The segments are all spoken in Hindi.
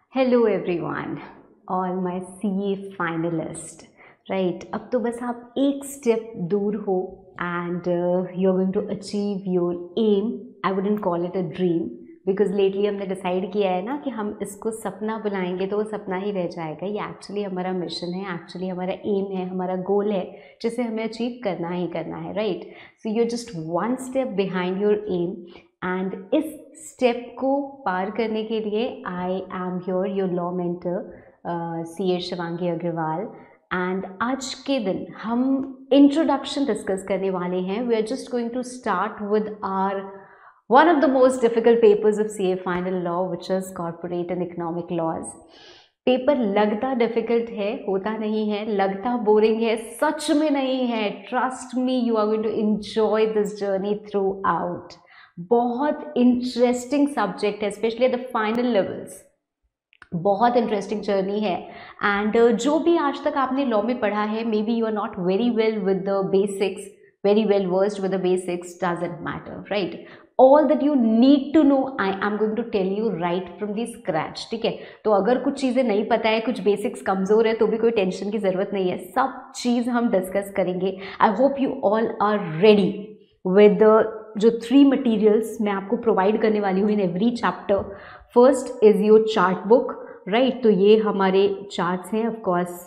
Hello everyone, all my CA finalist. Right, अब तो बस आप एक स्टेप दूर हो and you are going to achieve your aim. I wouldn't call it a dream because lately हमने डिसाइड किया है ना कि हम इसको सपना बुलाएंगे तो वो सपना ही रह जाएगा। ये एक्चुअली हमारा मिशन है, एक्चुअली हमारा एम है, हमारा गोल है जिसे हमें अचीव करना ही करना है। Right, so you are just one step behind your aim and इस स्टेप को पार करने के लिए I am your law mentor C Shivangi Agarwal. And आज के दिन हम इंट्रोडक्शन डिस्कस करने वाले हैं। We are just going to start with our one of the most difficult papers of CA final law which is corporate and economic laws. Paper लगता डिफिकल्ट है, होता नहीं है, लगता बोरिंग है, सच में नहीं है। Trust me, you are going to enjoy this journey throughout. बहुत इंटरेस्टिंग सब्जेक्ट है, specially at the final levels. बहुत इंटरेस्टिंग जर्नी है एंड जो भी आज तक आपने लॉ में पढ़ा है, may be you are not very well with the basics, very well versed with the basics, doesn't matter. Right, all that you need to know I am going to tell you right from the scratch. ठीक है, तो अगर कुछ चीज़ें नहीं पता है, कुछ बेसिक्स कमज़ोर है, तो भी कोई टेंशन की ज़रूरत नहीं है। सब चीज़ हम डिस्कस करेंगे। I hope you all are ready with जो 3 मटीरियल्स मैं आपको प्रोवाइड करने वाली हूँ in every chapter. First is your chart book. Right, तो ये हमारे चार्ट्स हैं। Of course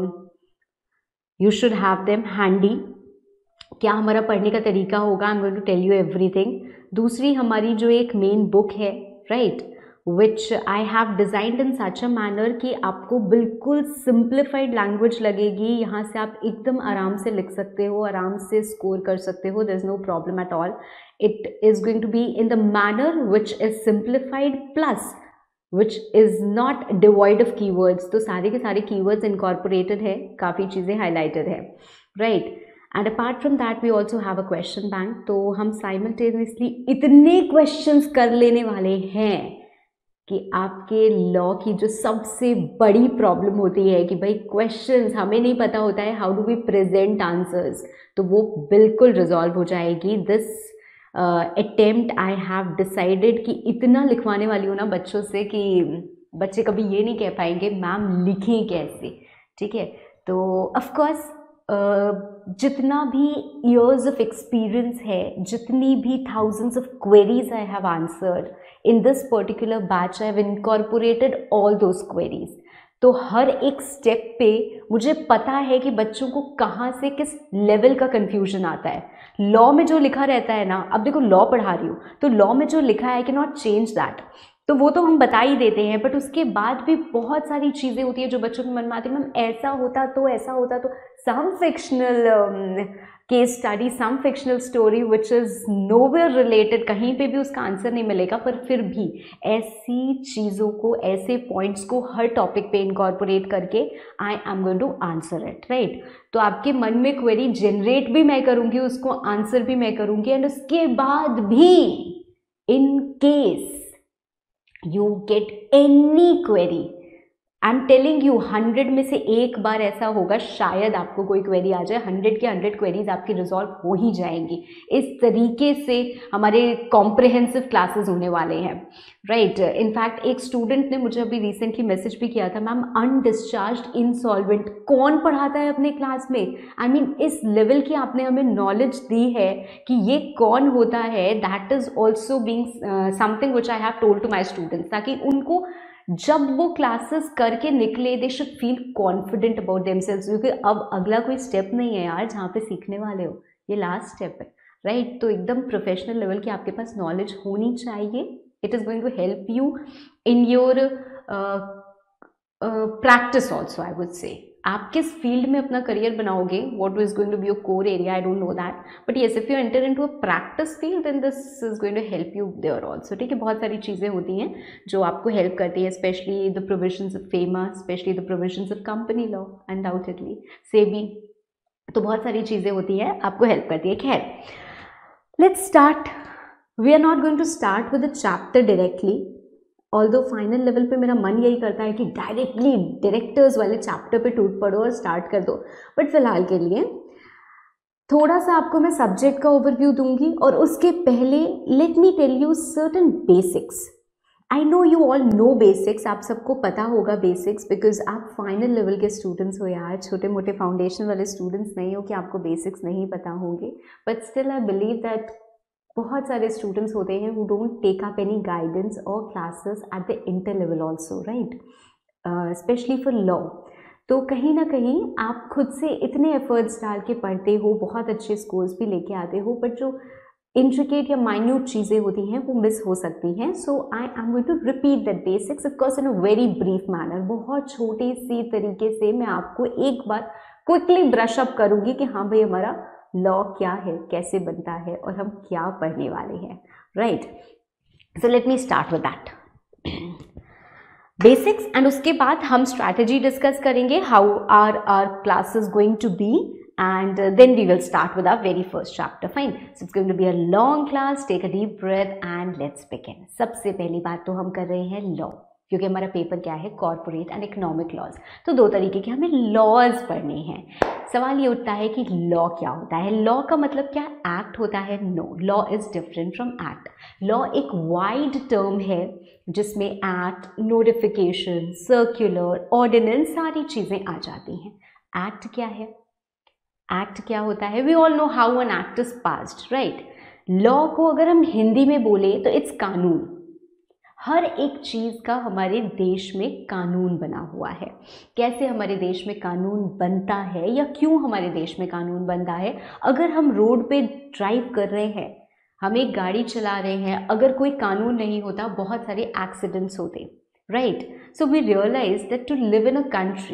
you should have them handy. क्या हमारा पढ़ने का तरीका होगा, I am going to tell you everything. दूसरी हमारी जो एक मेन बुक है, right, which I have designed in such a manner कि आपको बिल्कुल सिंप्लीफाइड लैंग्वेज लगेगी। यहाँ से आप एकदम आराम से लिख सकते हो, आराम से स्कोर कर सकते हो। There is no problem at all. It is going to be in the manner which is simplified plus which is not devoid of keywords. तो सारे के सारे कीवर्ड्स इनकॉर्पोरेटेड है, काफ़ी चीज़ें हाईलाइटेड है। Right, and apart from that we also have a question bank. तो हम साइमल्टेनियसली इतने क्वेश्चंस कर लेने वाले हैं कि आपके लॉ की जो सबसे बड़ी प्रॉब्लम होती है कि भाई क्वेश्चंस हमें नहीं पता होता है, how do we present answers, तो वो बिल्कुल रिजॉल्व हो जाएगी। This attempt I have decided कि इतना लिखवाने वाली हूँ ना बच्चों से कि बच्चे कभी ये नहीं कह पाएंगे मैम लिखें कैसे। ठीक है, तो ऑफ कोर्स जितना भी years of experience है, जितनी भी thousands of queries I have answered in this particular batch, I have incorporated all those queries. तो हर एक स्टेप पे मुझे पता है कि बच्चों को कहाँ से किस लेवल का कन्फ्यूजन आता है। लॉ में जो लिखा रहता है ना, अब देखो लॉ पढ़ा रही हूँ तो लॉ में जो लिखा है, I can not change that, तो वो तो हम बता ही देते हैं, बट उसके बाद भी बहुत सारी चीज़ें होती है जो बच्चों के मन में आती है। मैम ऐसा होता तो, ऐसा होता तो, some fictional case study, some fictional story which is nowhere related, कहीं पे भी उसका आंसर नहीं मिलेगा, पर फिर भी ऐसी चीज़ों को, ऐसे पॉइंट्स को हर टॉपिक पे इनकॉर्पोरेट करके I am going to answer it. Right, तो आपके मन में क्वेरी जनरेट भी मैं करूँगी, उसको आंसर भी मैं करूँगी, एंड उसके बाद भी in case you get any query, I am telling you 100 में से एक बार ऐसा होगा शायद आपको कोई क्वेरी आ जाए। 100 के 100 क्वेरीज आपकी रिजॉल्व हो ही जाएंगी। इस तरीके से हमारे कॉम्प्रिहेंसिव क्लासेस होने वाले हैं। राइट, इनफैक्ट एक स्टूडेंट ने मुझे अभी रिसेंटली मैसेज भी किया था, मैम अनडिस्चार्ज्ड इंसॉल्वेंट कौन पढ़ाता है अपने क्लास में। आई मीन इस लेवल की आपने हमें नॉलेज दी है कि ये कौन होता है। That is also being something which I have told to my students, ताकि उनको जब वो क्लासेस करके निकले they should feel confident about themselves, क्योंकि अब अगला कोई स्टेप नहीं है यार जहाँ पे सीखने वाले हो, ये लास्ट स्टेप है। राइट, तो एकदम प्रोफेशनल लेवल की आपके पास नॉलेज होनी चाहिए। It is going to help you in your practice also. I would say आप किस फील्ड में अपना करियर बनाओगे, what is going to be your core area, I don't know that, but yes if you enter into a practice field then this is going to help you there also. ठीक है, बहुत सारी चीज़ें होती हैं जो आपको हेल्प करती है, specially the provisions of FEMA, specially the provisions of company law, undoubtedly SEBI, तो बहुत सारी चीज़ें होती हैं आपको हेल्प करती है। खैर, let's start. We are not going to start with the chapter directly, although final level पे मेरा मन यही करता है कि डायरेक्टली डायरेक्टर्स वाले चैप्टर पे टूट पड़ो और स्टार्ट कर दो, बट फिलहाल के लिए थोड़ा सा आपको मैं सब्जेक्ट का ओवरव्यू दूंगी और उसके पहले let me tell you certain basics I know you all know basics, आप सबको पता होगा बेसिक्स, बिकॉज आप फाइनल लेवल के स्टूडेंट्स हो यार, छोटे मोटे फाउंडेशन वाले स्टूडेंट्स नहीं हो कि आपको बेसिक्स नहीं पता होंगे. But still I believe that बहुत सारे स्टूडेंट्स होते हैं who don't take up any guidance और classes at the inter level also, right, specially for law. तो कहीं ना कहीं आप खुद से इतने एफर्ट्स डाल के पढ़ते हो, बहुत अच्छे स्कोर्स भी लेके आते हो, बट जो इंट्रिकेट या माइन्यूट चीज़ें होती हैं वो मिस हो सकती हैं. So I am going to repeat that basics of course in a very brief manner. बहुत छोटी सी तरीके से मैं आपको एक बार क्विकली ब्रश अप करूँगी कि हाँ भाई हमारा लॉ क्या है, कैसे बनता है और हम क्या पढ़ने वाले हैं, right. So let me start with that basics, and उसके बाद हम स्ट्रैटेजी डिस्कस करेंगे, how are classes going to be, and then we will start with our very first chapter. Fine, so it's going to be a long class. Take a deep breath and let's begin. सबसे पहली बात तो हम कर रहे हैं लॉ, क्योंकि हमारा पेपर क्या है, कॉर्पोरेट एंड इकोनॉमिक लॉज. तो दो तरीके के हमें लॉज पढ़ने हैं. सवाल ये उठता है कि लॉ क्या होता है. लॉ का मतलब क्या, एक्ट होता है? No, law is different from act. Law एक वाइड टर्म है जिसमें एक्ट, नोटिफिकेशन, सर्क्यूलर, ऑर्डिनेंस सारी चीज़ें आ जाती हैं. एक्ट क्या है, एक्ट क्या होता है? We all know how an act is passed, right. Law को अगर हम हिंदी में बोले तो इट्स कानून. हर एक चीज़ का हमारे देश में कानून बना हुआ है. कैसे हमारे देश में कानून बनता है या क्यों हमारे देश में कानून बनता है? अगर हम रोड पे ड्राइव कर रहे हैं, हम एक गाड़ी चला रहे हैं, अगर कोई कानून नहीं होता बहुत सारे एक्सीडेंट्स होते, right. So we realise that to live in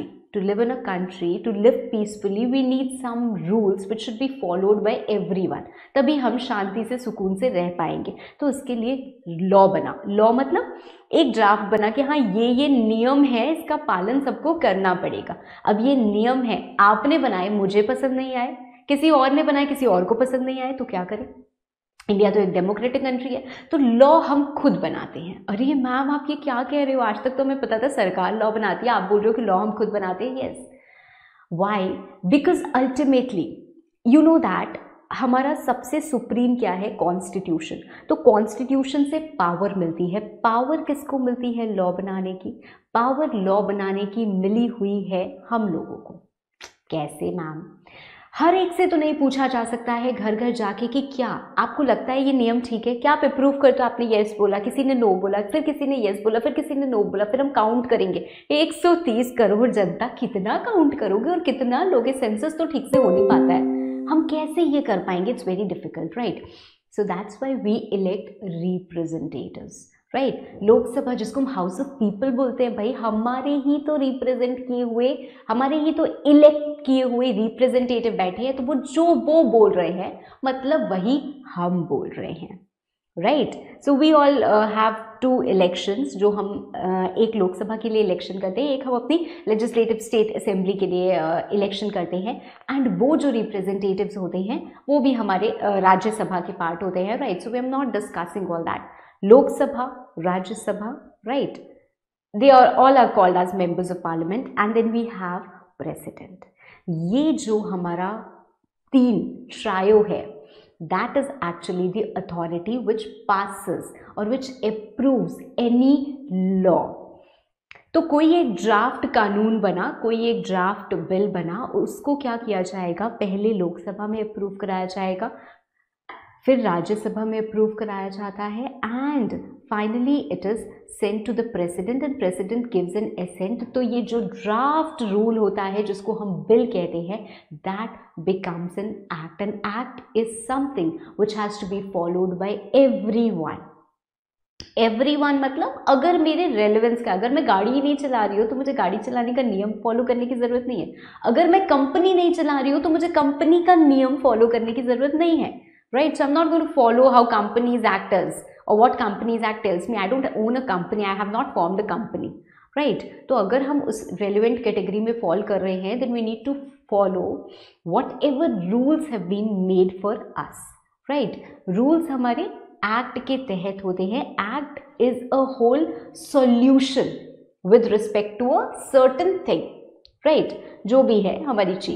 a country, to live peacefully, we need some rules which should be followed by everyone. तभी हम शांति से सुकून से रह पाएंगे. तो उसके लिए लॉ बना. लॉ मतलब एक ड्राफ्ट बना कि हाँ ये नियम है, इसका पालन सबको करना पड़ेगा. अब ये नियम है, आपने बनाए, मुझे पसंद नहीं आए, किसी और ने बनाए, किसी और को पसंद नहीं आए, तो क्या करें? इंडिया तो एक डेमोक्रेटिक कंट्री है, तो लॉ हम खुद बनाते हैं. अरे मैम आप ये क्या कह रहे हो, आज तक तो हमें पता था सरकार लॉ बनाती है, आप बोल रहे हो कि लॉ हम खुद बनाते हैं. Yes, why? Because ultimately you know that हमारा सबसे सुप्रीम क्या है, कॉन्स्टिट्यूशन. तो कॉन्स्टिट्यूशन से पावर मिलती है. पावर किसको मिलती है? लॉ बनाने की. पावर लॉ बनाने की मिली हुई है हम लोगों को. कैसे मैम? हर एक से तो नहीं पूछा जा सकता है घर घर जाके कि क्या आपको लगता है ये नियम ठीक है, क्या आप अप्रूव करते हो? आपने यस बोला, किसी ने नो बोला, फिर किसी ने यस बोला, फिर किसी ने नो बोला, फिर हम काउंट करेंगे 130 करोड़ जनता, कितना काउंट करोगे और कितना लोगे? सेंसस तो ठीक से हो नहीं पाता है, हम कैसे ये कर पाएंगे? It's very difficult, right. So that's why we elect representatives, right. Lok Sabha जिसको हम हाउस ऑफ पीपल बोलते हैं, भाई हमारे ही तो रिप्रेजेंट किए हुए, हमारे ही तो इलेक्ट किए हुए रिप्रेजेंटेटिव बैठे हैं, तो वो बोल रहे हैं मतलब वही हम बोल रहे हैं, right. So we all have 2 elections जो हम एक लोकसभा के लिए इलेक्शन करते हैं, एक हम अपनी लेजिस्लेटिव स्टेट असेंबली के लिए इलेक्शन करते हैं. एंड वो जो रिप्रेजेंटेटिव्स होते हैं वो भी हमारे राज्यसभा के पार्ट होते हैं, right. So we am not discussing all that. Lok Sabha, Rajya Sabha, right, they are all are called as members of parliament, and then we have president. ये जो हमारा 3 ट्रायो है, that is actually the authority which passes or which approves any law. तो कोई एक ड्राफ्ट कानून बना, कोई एक ड्राफ्ट बिल बना, उसको क्या किया जाएगा? पहले लोकसभा में अप्रूव कराया जाएगा, फिर राज्यसभा में अप्रूव कराया जाता है, and finally it is sent to the president and president gives an assent. तो ये जो ड्राफ्ट रूल होता है जिसको हम बिल कहते हैं, that becomes an act. An act is something which has to be followed by everyone. Everyone मतलब अगर मेरे रेलेवेंस का, अगर मैं गाड़ी ही नहीं चला रही हूँ तो मुझे गाड़ी चलाने का नियम फॉलो करने की ज़रूरत नहीं है. अगर मैं कंपनी नहीं चला रही हूँ तो मुझे कंपनी का नियम फॉलो करने की ज़रूरत नहीं है, right? So I'm not going to follow how companies act as or what companies act tells me. I don't own a company, I have not formed a company, right? तो अगर हम उस relevant category में fall कर रहे हैं, then we need to follow whatever rules have been made for us, right? Rules हमारे act के तहत होते हैं. Act is a whole solution with respect to a certain thing, right? जो भी है हमारी चीज़.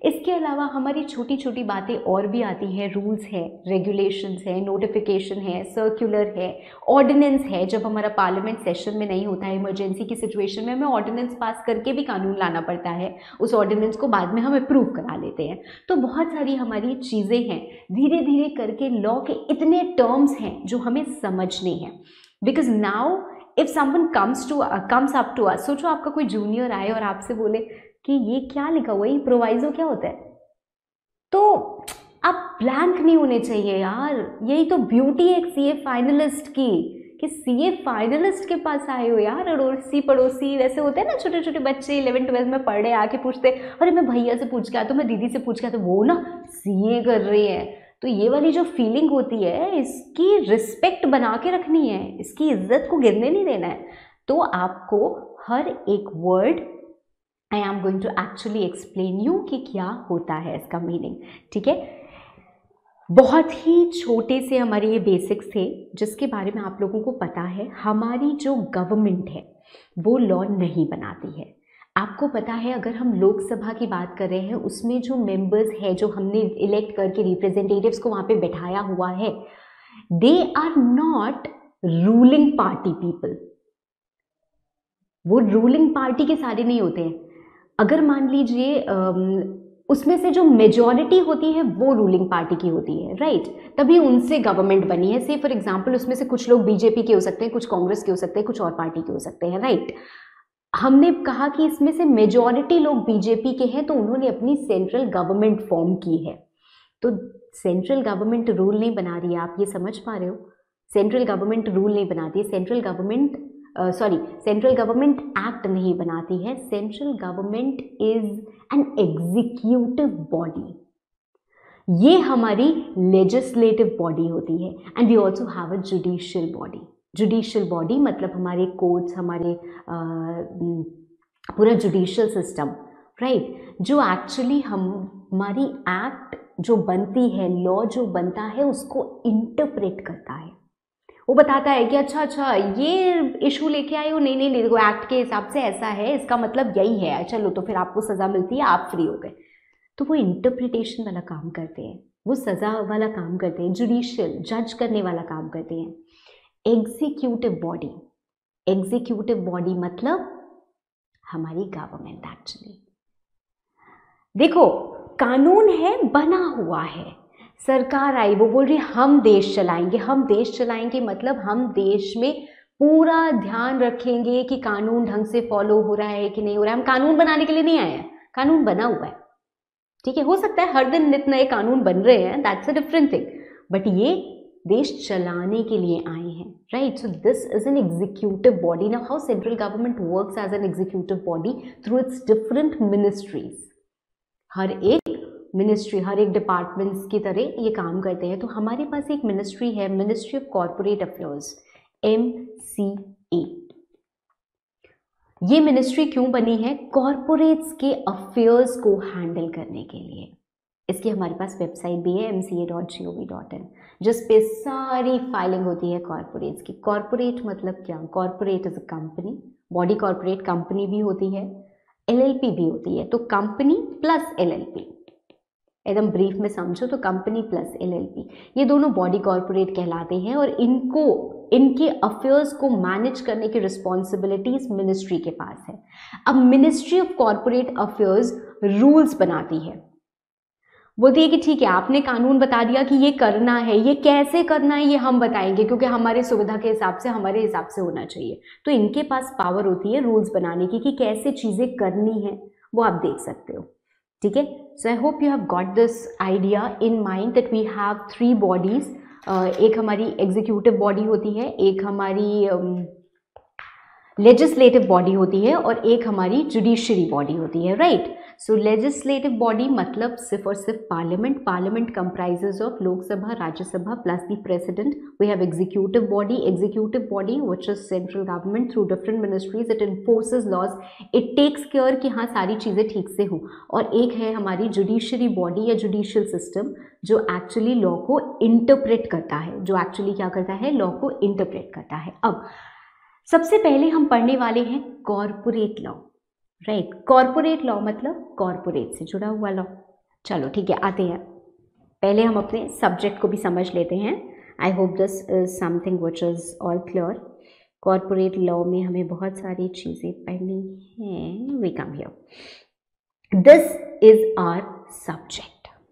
इसके अलावा हमारी छोटी छोटी बातें और भी आती हैं, रूल्स है, रेगुलेशंस है, नोटिफिकेशन है, सर्कुलर है, ऑर्डिनेंस है। जब हमारा पार्लियामेंट सेशन में नहीं होता है, इमरजेंसी की सिचुएशन में हमें ऑर्डिनेंस पास करके भी कानून लाना पड़ता है, उस ऑर्डिनेंस को बाद में हम अप्रूव करा लेते हैं। तो बहुत सारी हमारी चीज़ें हैं, धीरे धीरे करके लॉ के इतने टर्म्स हैं जो हमें समझने हैं। Because now if someone comes up to us, सोचो आपका कोई जूनियर आए और आपसे बोले कि ये क्या लिखा हुआ है, ये प्रोवाइजो क्या होता है, तो आप ब्लैंक नहीं होने चाहिए यार। यही तो ब्यूटी है एक सीए फाइनलिस्ट की, कि सीए फाइनलिस्ट के पास आए हो यार। अड़ोसी पड़ोसी वैसे होते हैं ना, छोटे छोटे बच्चे 11th-12th में पढ़ रहे, आके पूछते अरे मैं भैया से पूछ के आता हूँ, मैं दीदी से पूछ के आता हूँ, वो ना सीए कर रही है। तो ये वाली जो फीलिंग होती है, इसकी रिस्पेक्ट बना के रखनी है, इसकी इज्जत को गिरने नहीं देना है। तो आपको हर एक word I am going to actually explain you कि क्या होता है इसका मीनिंग, ठीक है। बहुत ही छोटे से हमारे ये बेसिक्स थे जिसके बारे में आप लोगों को पता है। हमारी जो गवर्नमेंट है वो लॉ नहीं बनाती है। आपको पता है, अगर हम लोकसभा की बात कर रहे हैं, उसमें जो मेंबर्स है, जो हमने इलेक्ट करके रिप्रेजेंटेटिव्स को वहाँ पे बैठाया हुआ है, they are not ruling party people. वो रूलिंग पार्टी के सारे नहीं होते हैं। अगर मान लीजिए उसमें से जो मेजॉरिटी होती है वो रूलिंग पार्टी की होती है, राइट, तभी उनसे गवर्नमेंट बनी है। से फॉर एग्जांपल उसमें से कुछ लोग बीजेपी के हो सकते हैं, कुछ कांग्रेस के हो सकते हैं, कुछ और पार्टी के हो सकते हैं, राइट। हमने कहा कि इसमें से मेजॉरिटी लोग बीजेपी के हैं, तो उन्होंने अपनी सेंट्रल गवर्नमेंट फॉर्म की है। तो सेंट्रल गवर्नमेंट रूल नहीं बना रही है, आप ये समझ पा रहे हो। सेंट्रल गवर्नमेंट रूल नहीं बनाती है, सेंट्रल गवर्नमेंट एक्ट नहीं बनाती है। Central government is an executive body. ये हमारी लेजिस्लेटिव बॉडी होती है। And we also have a judicial body. Judicial body मतलब हमारे कोर्ट्स, हमारे पूरा जुडिशियल सिस्टम, राइट, जो एक्चुअली हमारी एक्ट जो बनती है, लॉ जो बनता है, उसको इंटरप्रेट करता है। वो बताता है कि अच्छा ये इशू लेके आए हो, नहीं देखो एक्ट के हिसाब से ऐसा है, इसका मतलब यही है, चलो तो फिर आपको सज़ा मिलती है, आप फ्री हो गए। तो वो इंटरप्रिटेशन वाला काम करते हैं, वो सज़ा वाला काम करते हैं, जुडिशियल जज करने वाला काम करते हैं। एग्जीक्यूटिव बॉडी मतलब हमारी गवर्नमेंट। एक्चुअली देखो, कानून है, बना हुआ है, सरकार आई, वो बोल रही हम देश चलाएंगे। हम देश चलाएंगे मतलब हम देश में पूरा ध्यान रखेंगे कि कानून ढंग से फॉलो हो रहा है कि नहीं हो रहा है। हम कानून बनाने के लिए नहीं आए हैं, कानून बना हुआ है, ठीक है। हो सकता है हर दिन नित नए कानून बन रहे हैं, that's a different thing, but ये देश चलाने के लिए आए हैं, right. So this is an executive body. Now how central government works as an executive body through its different ministries. हर एक मिनिस्ट्री, हर एक डिपार्टमेंट्स की तरह ये काम करते हैं। तो हमारे पास एक मिनिस्ट्री है, ministry of corporate affairs, MCA। ये मिनिस्ट्री क्यों बनी है? कॉर्पोरेट्स के अफेयर्स को हैंडल करने के लिए। इसकी हमारे पास वेबसाइट भी है mca.gov.in, जिस पे सारी फाइलिंग होती है कॉर्पोरेट्स की। कॉर्पोरेट मतलब क्या? Corporate is a company, body corporate company भी होती है, LLP भी होती है। तो कंपनी प्लस LLP, एकदम ब्रीफ में समझो तो कंपनी प्लस LLP, ये दोनों बॉडी कॉर्पोरेट कहलाते हैं। और इनके अफेयर्स को मैनेज करने की रिस्पॉन्सिबिलिटीज मिनिस्ट्री के पास है। अब ministry of corporate affairs rules बनाती है, बोलती है कि ठीक है, आपने कानून बता दिया कि ये करना है, ये कैसे करना है ये हम बताएंगे, क्योंकि हमारे सुविधा के हिसाब से, हमारे हिसाब से होना चाहिए। तो इनके पास पावर होती है रूल्स बनाने की कि कैसे चीज़ें करनी है, वो आप देख सकते हो, ठीक है। So I hope you have got this idea in mind that we have 3 bodies. एक हमारी एग्जीक्यूटिव बॉडी होती है, एक हमारी लेजिस्लेटिव बॉडी होती है, और एक हमारी जुडिशरी बॉडी होती है, राइट। सो लेजिस्लेटिव बॉडी मतलब सिर्फ और सिर्फ parliament. Parliament comprises of Lok Sabha, Rajya Sabha plus the president. We have executive body which is central government through different ministries. It enforces laws, it takes care कि हाँ सारी चीज़ें ठीक से हो। और एक है हमारी जुडिशरी बॉडी या जुडिशियल सिस्टम, जो एक्चुअली लॉ को इंटरप्रेट करता है, जो एक्चुअली क्या करता है, लॉ को इंटरप्रेट करता है। अब सबसे पहले हम पढ़ने वाले हैं corporate law, right. Corporate law मतलब कॉर्पोरेट से जुड़ा हुआ लॉ, चलो ठीक है, आते हैं। पहले हम अपने सब्जेक्ट को भी समझ लेते हैं। I hope this is something which is all clear. Corporate law में हमें बहुत सारी चीज़ें पढ़नी हैं। We come here, this is our subject,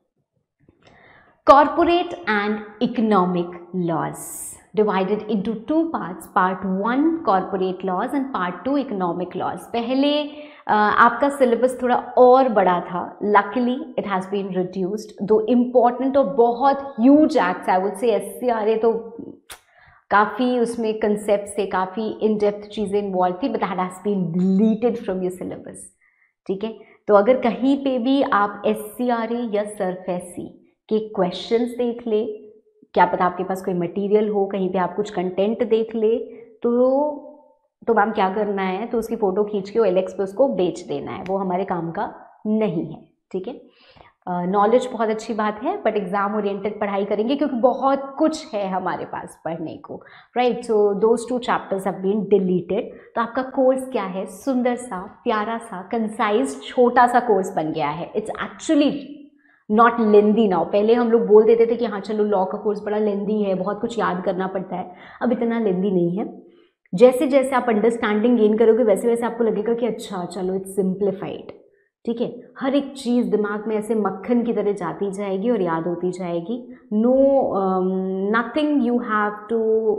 corporate and economic laws, divided into two parts, part 1 corporate laws and part 2 economic laws। पहले आपका सिलेबस थोड़ा और बड़ा था, luckily it has been reduced, दो इम्पॉर्टेंट और बहुत huge acts, I would say SCRA तो काफ़ी उसमें कंसेप्ट थे, काफ़ी इन डेप्थ चीज़ें इन्वॉल्व थी, but that has been deleted from your syllabus. ठीक है, तो अगर कहीं पे भी आप SCRA या सरफेसी के क्वेश्चंस देख ले, क्या पता आपके पास कोई मटेरियल हो, कहीं पे आप कुछ कंटेंट देख ले, तो मैम क्या करना है, तो उसकी फ़ोटो खींच के OLX पे उसको बेच देना है, वो हमारे काम का नहीं है। ठीक है, नॉलेज बहुत अच्छी बात है, बट एग्जाम ओरिएंटेड पढ़ाई करेंगे क्योंकि बहुत कुछ है हमारे पास पढ़ने को, right. So those 2 chapters have been deleted. तो आपका कोर्स क्या है, सुंदर सा, प्यारा सा, कंसाइज, छोटा सा कोर्स बन गया है। It's actually not lengthy now. पहले हम लोग बोल देते थे कि हाँ चलो लॉ का कोर्स बड़ा लेंदी है, बहुत कुछ याद करना पड़ता है, अब इतना लेंदी नहीं है। जैसे जैसे आप अंडरस्टैंडिंग गेन करोगे वैसे वैसे आपको लगेगा कि अच्छा चलो इट्स सिंप्लीफाइड। ठीक है, हर एक चीज़ दिमाग में ऐसे मक्खन की तरह जाती जाएगी और याद होती जाएगी। No nothing you have to,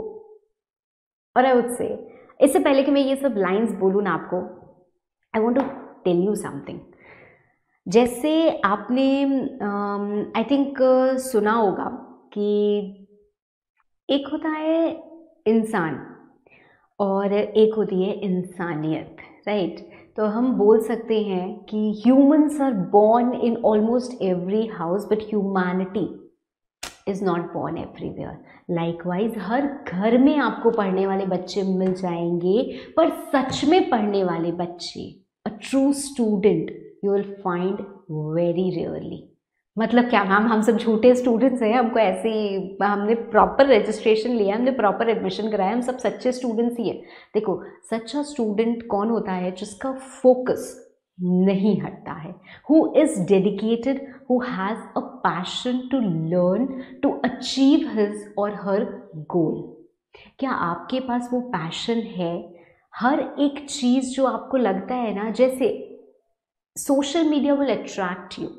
और आई वुड से, इससे पहले कि मैं ये सब लाइंस बोलूँ ना आपको, I want to tell you something. जैसे आपने आई थिंक सुना होगा कि एक होता है इंसान और एक होती है इंसानियत, राइट। तो हम बोल सकते हैं कि humans are born in almost every house, but humanity is not born everywhere. Likewise हर घर में आपको पढ़ने वाले बच्चे मिल जाएंगे, पर सच में पढ़ने वाले बच्चे, a true student, you will find very rarely. मतलब क्या मैम, हम सब झूठे स्टूडेंट्स हैं, हमको ऐसे ही, हमने प्रॉपर रजिस्ट्रेशन लिया, हमने प्रॉपर एडमिशन कराया, हम सब सच्चे स्टूडेंट्स ही हैं। देखो, सच्चा स्टूडेंट कौन होता है, जिसका फोकस नहीं हटता है, who is dedicated, who has a passion to learn, to achieve his or her गोल। क्या आपके पास वो पैशन है? हर एक चीज़ जो आपको लगता है ना, जैसे social media will attract you,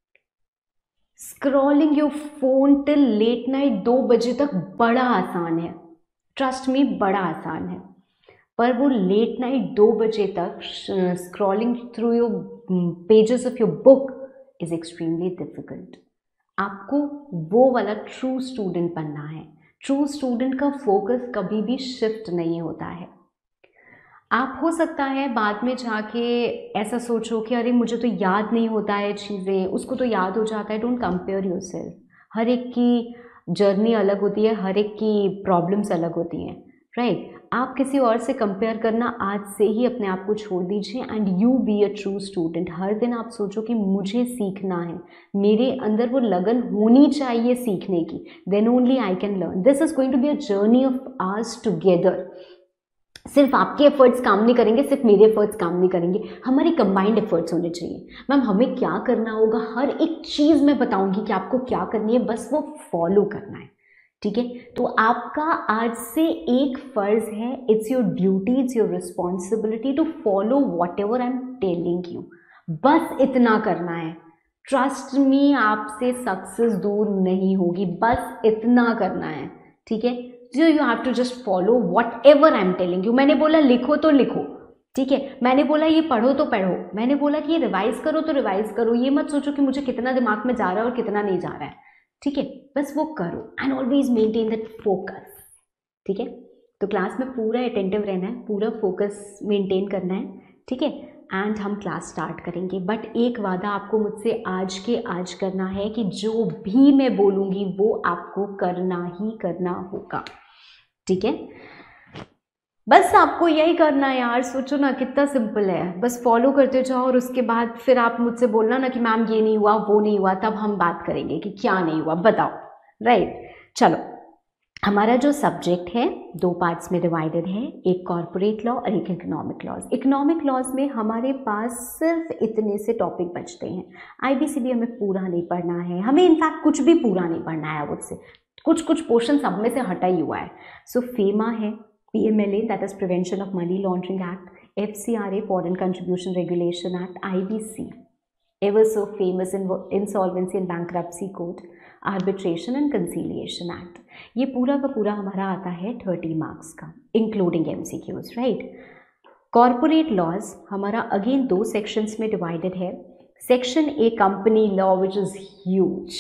scrolling your phone till late night 2 बजे तक बड़ा आसान है, ट्रस्ट मी बड़ा आसान है, पर वो लेट नाइट 2 बजे तक scrolling through your pages of your book is extremely difficult. आपको वो वाला ट्रू स्टूडेंट बनना है। ट्रू स्टूडेंट का फोकस कभी भी शिफ्ट नहीं होता है। आप हो सकता है बाद में जाके ऐसा सोचो कि अरे मुझे तो याद नहीं होता है चीज़ें, उसको तो याद हो जाता है। Don't compare yourself. हर एक की जर्नी अलग होती है, हर एक की प्रॉब्लम्स अलग होती हैं, राइट। आप किसी और से कंपेयर करना आज से ही अपने आप को छोड़ दीजिए and you be a true student. हर दिन आप सोचो कि मुझे सीखना है, मेरे अंदर वो लगन होनी चाहिए सीखने की, then only I can learn. This is going to be a journey of ours together. सिर्फ आपके एफर्ट्स काम नहीं करेंगे, सिर्फ मेरे एफर्ट्स काम नहीं करेंगे, हमारे कंबाइंड एफर्ट्स होने चाहिए। मैम हमें क्या करना होगा, हर एक चीज़ मैं बताऊंगी कि आपको क्या करनी है, बस वो फॉलो करना है। ठीक है, तो आपका आज से एक फर्ज है, it's your duty, it's your responsibility to follow whatever I am telling you. बस इतना करना है। ट्रस्ट मी, आपसे सक्सेस दूर नहीं होगी, बस इतना करना है। ठीक है, so you have to just follow whatever I am telling you। मैंने बोला लिखो तो लिखो, ठीक है, मैंने बोला ये पढ़ो तो पढ़ो, मैंने बोला कि ये रिवाइज करो तो रिवाइज करो। ये मत सोचो कि मुझे कितना दिमाग में जा रहा है और कितना नहीं जा रहा है। ठीक है, बस वो करो and always maintain that focus. ठीक है, तो क्लास में पूरा अटेंटिव रहना है, पूरा फोकस मेंटेन करना है। ठीक है, एंड हम क्लास स्टार्ट करेंगे। बट एक वादा आपको मुझसे आज के आज करना है कि जो भी मैं बोलूँगी वो आपको करना ही करना होगा। ठीक है, बस आपको यही करना है यार। सोचो ना कितना सिंपल है, बस फॉलो करते जाओ और उसके बाद फिर आप मुझसे बोलना ना कि मैम ये नहीं हुआ वो नहीं हुआ, तब हम बात करेंगे कि क्या नहीं हुआ, बताओ, राइट। चलो हमारा जो सब्जेक्ट है 2 पार्ट्स में डिवाइडेड है, एक कॉर्पोरेट लॉ और एक इकोनॉमिक लॉज। इकोनॉमिक लॉज में हमारे पास सिर्फ इतने से टॉपिक बचते हैं। IBCD हमें पूरा नहीं पढ़ना है, हमें इनफैक्ट कुछ भी पूरा नहीं पढ़ना है, उससे कुछ पोर्शन सब में से हटा ही हुआ है। सो फेमा है, PMLA that is prevention of money laundering act, FCRA foreign contribution regulation act, IBC ever so famous insolvency and bankruptcy code, arbitration and conciliation act। ये पूरा का पूरा हमारा आता है 30 मार्क्स का including MCQs, right. Corporate laws हमारा अगेन 2 सेक्शंस में डिवाइडेड है। Section A company law which is huge,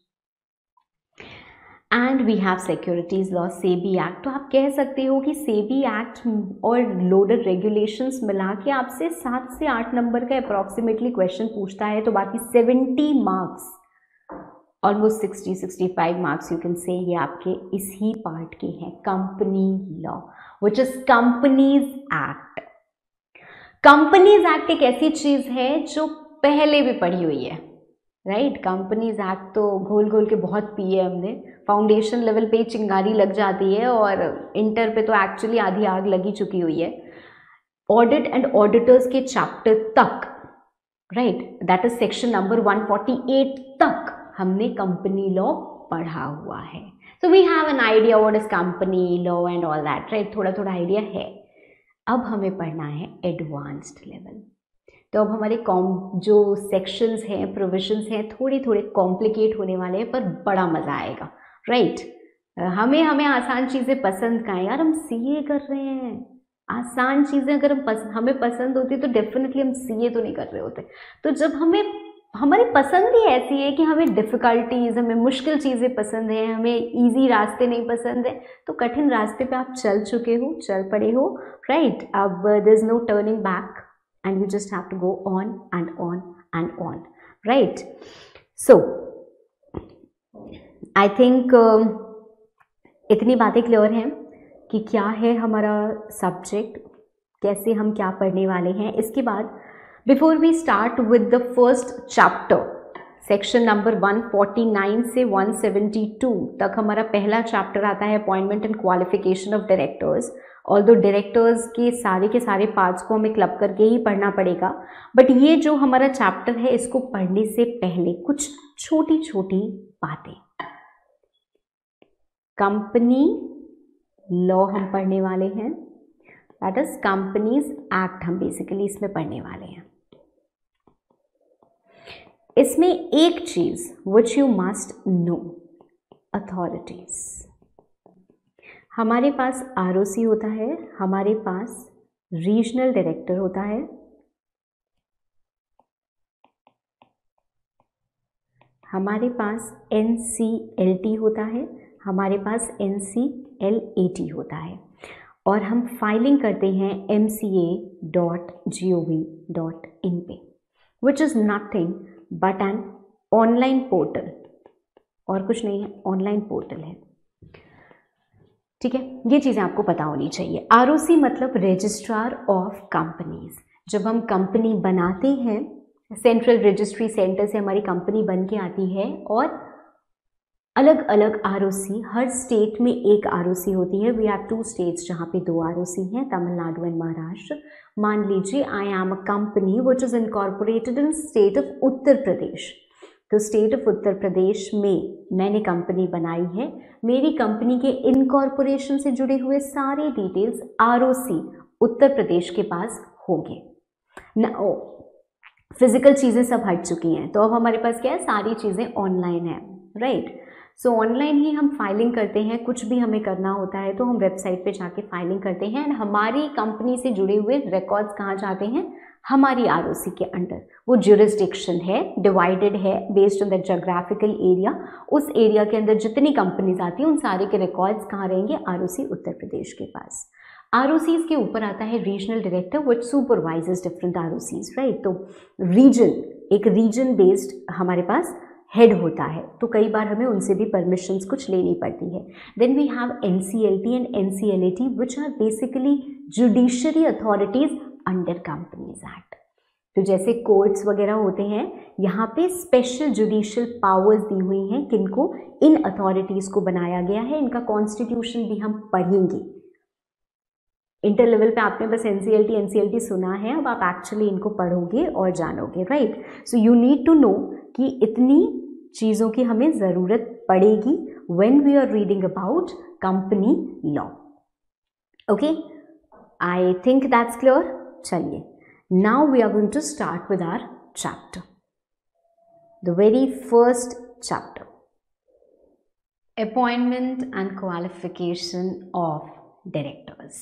and we have securities law, SEBI act. तो आप कह सकते हो कि सेबी एक्ट और लोडेड रेगुलेशंस मिला के आपसे 7 से 8 नंबर का अप्रॉक्सीमेटली क्वेश्चन पूछता है, तो बाकी 70 marks, almost 60-65 marks you can say, ये आपके इसी पार्ट के हैं, company law which is companies act. Companies act एक ऐसी चीज है जो पहले भी पढ़ी हुई है, राइट। कंपनीज एक्ट तो घोल घोल के बहुत पी है हमने, फाउंडेशन लेवल पे चिंगारी लग जाती है और इंटर पे तो एक्चुअली आधी आग लगी चुकी हुई है। ऑडिट एंड ऑडिटर्स के चैप्टर तक, right, that is section number 148 तक हमने कंपनी लॉ पढ़ा हुआ है। So we have an idea what is company law and all that, right, थोड़ा थोड़ा आइडिया है। अब हमें पढ़ना है एडवांस्ड लेवल। तो अब हमारे जो सेक्शंस हैं, प्रोविजंस हैं, थोड़े थोड़े कॉम्प्लिकेट होने वाले हैं, पर बड़ा मज़ा आएगा, राइट। हमें आसान चीज़ें पसंद का है यार, हम CA कर रहे हैं। आसान चीज़ें अगर हमें पसंद होती तो डेफिनेटली हम CA तो नहीं कर रहे होते। तो जब हमारी पसंद ही ऐसी है कि हमें डिफ़िकल्टीज़, हमें मुश्किल चीज़ें पसंद हैं, हमें इजी रास्ते नहीं पसंद है, तो कठिन रास्ते पे आप चल चुके हो, चल पड़े हो, राइट। अब there is no turning back and you just have to go on and on and on, right? So I think इतनी बातें क्लियर हैं कि क्या है हमारा सब्जेक्ट, कैसे हम क्या पढ़ने वाले हैं। इसके बाद before we start with the first chapter, section number 149 से 172 तक हमारा पहला चैप्टर आता है appointment and qualification of directors. Although directors के सारे पार्ट्स को हमें क्लब करके ही पढ़ना पड़ेगा, बट ये जो हमारा चैप्टर है इसको पढ़ने से पहले कुछ छोटी छोटी बातें। कंपनी लॉ हम पढ़ने वाले हैं, दैट इज कंपनीज एक्ट हम बेसिकली इसमें पढ़ने वाले हैं। इसमें एक चीज which you must know, authorities. हमारे पास ROC होता है, हमारे पास रीजनल डायरेक्टर होता है, हमारे पास NCLT होता है, हमारे पास NCLAT होता है, और हम फाइलिंग करते हैं MCA.gov.in पे, which is nothing but an online portal, और कुछ नहीं है, ऑनलाइन पोर्टल है, ठीक है। ये चीज़ें आपको पता होनी चाहिए। ROC मतलब रजिस्ट्रार ऑफ कंपनीज। जब हम कंपनी बनाते हैं, सेंट्रल रजिस्ट्री सेंटर से हमारी कंपनी बन के आती है, और अलग अलग ROC, हर स्टेट में एक ROC होती है। वी हैव 2 स्टेट्स जहाँ पे 2 ROC हैं, तमिलनाडु एंड महाराष्ट्र। मान लीजिए I am a company which is incorporated in state of Uttar Pradesh. तो स्टेट ऑफ उत्तर प्रदेश में मैंने कंपनी बनाई है, मेरी कंपनी के इनकॉर्पोरेशन से जुड़े हुए सारे डिटेल्स ROC उत्तर प्रदेश के पास होंगे ना। फिजिकल चीज़ें सब हट चुकी हैं, तो अब हमारे पास क्या है, सारी चीज़ें ऑनलाइन है, राइट। सो ऑनलाइन ही हम फाइलिंग करते हैं, कुछ भी हमें करना होता है तो हम वेबसाइट पे जाके फाइलिंग करते हैं, एंड हमारी कंपनी से जुड़े हुए रिकॉर्ड्स कहाँ जाते हैं, हमारी ROC के अंडर। वो ज्यूरिसडिक्शन है, डिवाइडेड है based on the geographical area. उस एरिया के अंदर जितनी कंपनीज आती हैं उन सारे के रिकॉर्ड्स कहाँ रहेंगे, ROC उत्तर प्रदेश के पास। ROCs के ऊपर आता है regional director which supervises different ROCs, right. तो रीजन, एक रीजन बेस्ड हमारे पास हेड होता है, तो कई बार हमें उनसे भी परमिशंस कुछ लेनी पड़ती है। Then we have NCLT and NCLAT which are basically judiciary authorities under companies act. तो जैसे कोर्ट्स वगैरह होते हैं, यहाँ पे स्पेशल जुडिशियल पावर्स दी हुई हैं किनको, इन अथॉरिटीज़ को बनाया गया है। इनका कॉन्स्टिट्यूशन भी हम पढ़ेंगे। इंटर लेवल पे आपने बस एनसीएलटी सुना है, अब आप एक्चुअली इनको पढ़ोगे और जानोगे, right. So you need to know कि इतनी चीज़ों की हमें ज़रूरत पड़ेगी when we are reading about company law. Okay, I think that's clear. चलिए, now we are going to start with our chapter, the very first chapter, appointment and qualification of directors.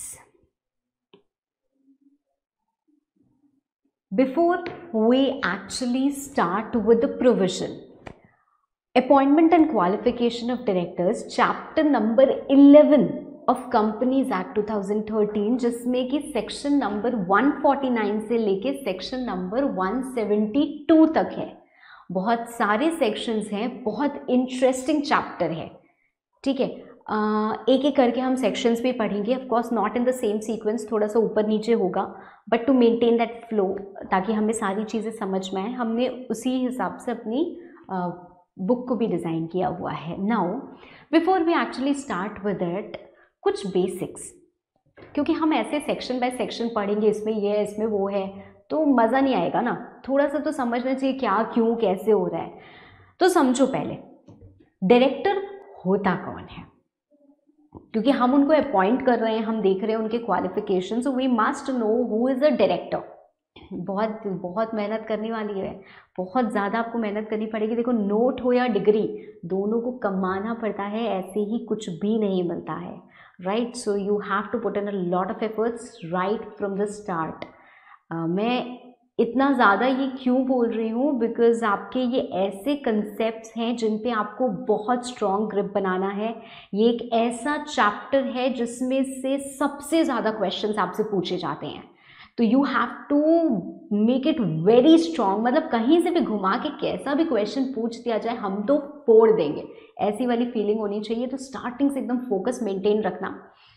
Before we actually start with the provision, appointment and qualification of directors, chapter number 11 of Companies Act 2013, जिसमें कि सेक्शन नंबर 149 से लेके सेक्शन नंबर 172 तक है। बहुत सारे सेक्शंस हैं, बहुत इंटरेस्टिंग चैप्टर है, ठीक है। एक एक करके हम सेक्शंस भी पढ़ेंगे, of course not in the same sequence, थोड़ा सा ऊपर नीचे होगा, but to maintain that flow, ताकि हमें सारी चीज़ें समझ में आए, हमने उसी हिसाब से अपनी बुक को भी डिज़ाइन किया हुआ है। Now before we actually start with it, कुछ बेसिक्स, क्योंकि हम ऐसे सेक्शन बाय सेक्शन पढ़ेंगे, इसमें ये है, इसमें वो है, तो मज़ा नहीं आएगा ना। थोड़ा सा तो समझना चाहिए क्या, क्यों, कैसे हो रहा है। तो समझो पहले डायरेक्टर होता कौन है, क्योंकि हम उनको अपॉइंट कर रहे हैं, हम देख रहे हैं उनके qualification, so we must know who is a director. बहुत मेहनत करने वाली है, बहुत ज़्यादा आपको मेहनत करनी पड़ेगी। देखो, नोट हो या डिग्री, दोनों को कमाना पड़ता है, ऐसे ही कुछ भी नहीं मिलता है, right. So you have to put in a lot of efforts right from the start. मैं इतना ज़्यादा ये क्यों बोल रही हूँ, बिकॉज आपके ये ऐसे कंसेप्ट्स हैं जिन पे आपको बहुत स्ट्रॉन्ग ग्रिप बनाना है। ये एक ऐसा चैप्टर है जिसमें से सबसे ज़्यादा क्वेश्चंस आपसे पूछे जाते हैं, तो you have to make it very strong. मतलब कहीं से भी घुमा के कैसा भी क्वेश्चन पूछ दिया जाए, हम तो फोड़ देंगे, ऐसी वाली फीलिंग होनी चाहिए। तो स्टार्टिंग से एकदम फोकस मेंटेन रखना।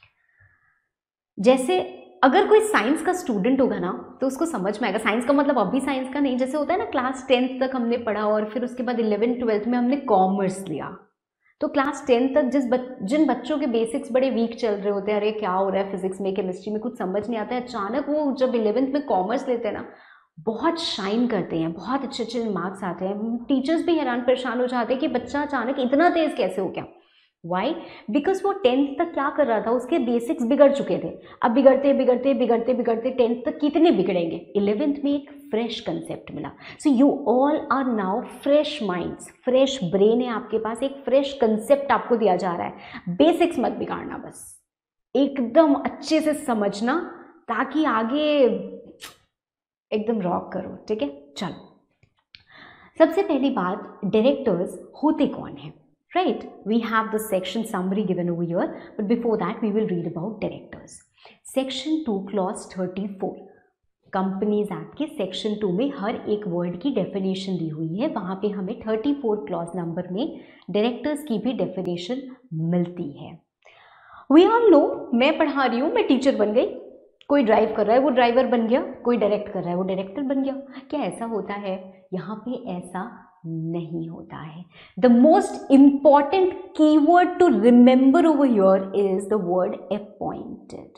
जैसे अगर कोई साइंस का स्टूडेंट होगा ना, तो उसको समझ में आएगा। साइंस का मतलब अभी साइंस का नहीं, जैसे होता है ना क्लास 10th तक हमने पढ़ा और फिर उसके बाद 11th 12th में हमने कॉमर्स लिया, तो क्लास 10th तक जिन बच्चों के बेसिक्स बड़े वीक चल रहे होते हैं, अरे क्या हो रहा है फिजिक्स में, केमिस्ट्री में, कुछ समझ नहीं आता है, अचानक वो जब 11th में कॉमर्स लेते हैं ना, बहुत शाइन करते हैं, बहुत अच्छे अच्छे मार्क्स आते हैं। टीचर्स भी हैरान परेशान हो जाते हैं कि बच्चा अचानक इतना तेज कैसे हो गया। वाई? बिकॉज वो 10th तक क्या कर रहा था, उसके बेसिक्स बिगड़ चुके थे। अब बिगड़ते बिगड़ते बिगड़ते बिगड़ते 10th तक कितने बिगड़ेंगे, 11th में एक फ्रेश कंसेप्ट मिला। So you all are now fresh minds, fresh brain है आपके पास, एक फ्रेश कंसेप्ट आपको दिया जा रहा है। बेसिक्स मत बिगाड़ना, बस एकदम अच्छे से समझना, ताकि आगे एकदम रॉक करो, ठीक है। चलो, सबसे पहली बात, डायरेक्टर्स होते कौन हैं, right? We have the section summary given over here, but before that we will read about directors. Section 2 clause 34 companies act के सेक्शन 2 में हर एक वर्ड की डेफिनेशन दी हुई है। वहाँ पे हमें 34 क्लॉज नंबर में डायरेक्टर्स की भी डेफिनेशन मिलती है। वी ऑल नो, मैं पढ़ा रही हूँ, मैं टीचर बन गई, कोई ड्राइव कर रहा है वो ड्राइवर बन गया, कोई डायरेक्ट कर रहा है वो डायरेक्टर बन गया। क्या ऐसा होता है? यहाँ पे ऐसा नहीं होता है। The most important keyword to remember over here is the word appointed.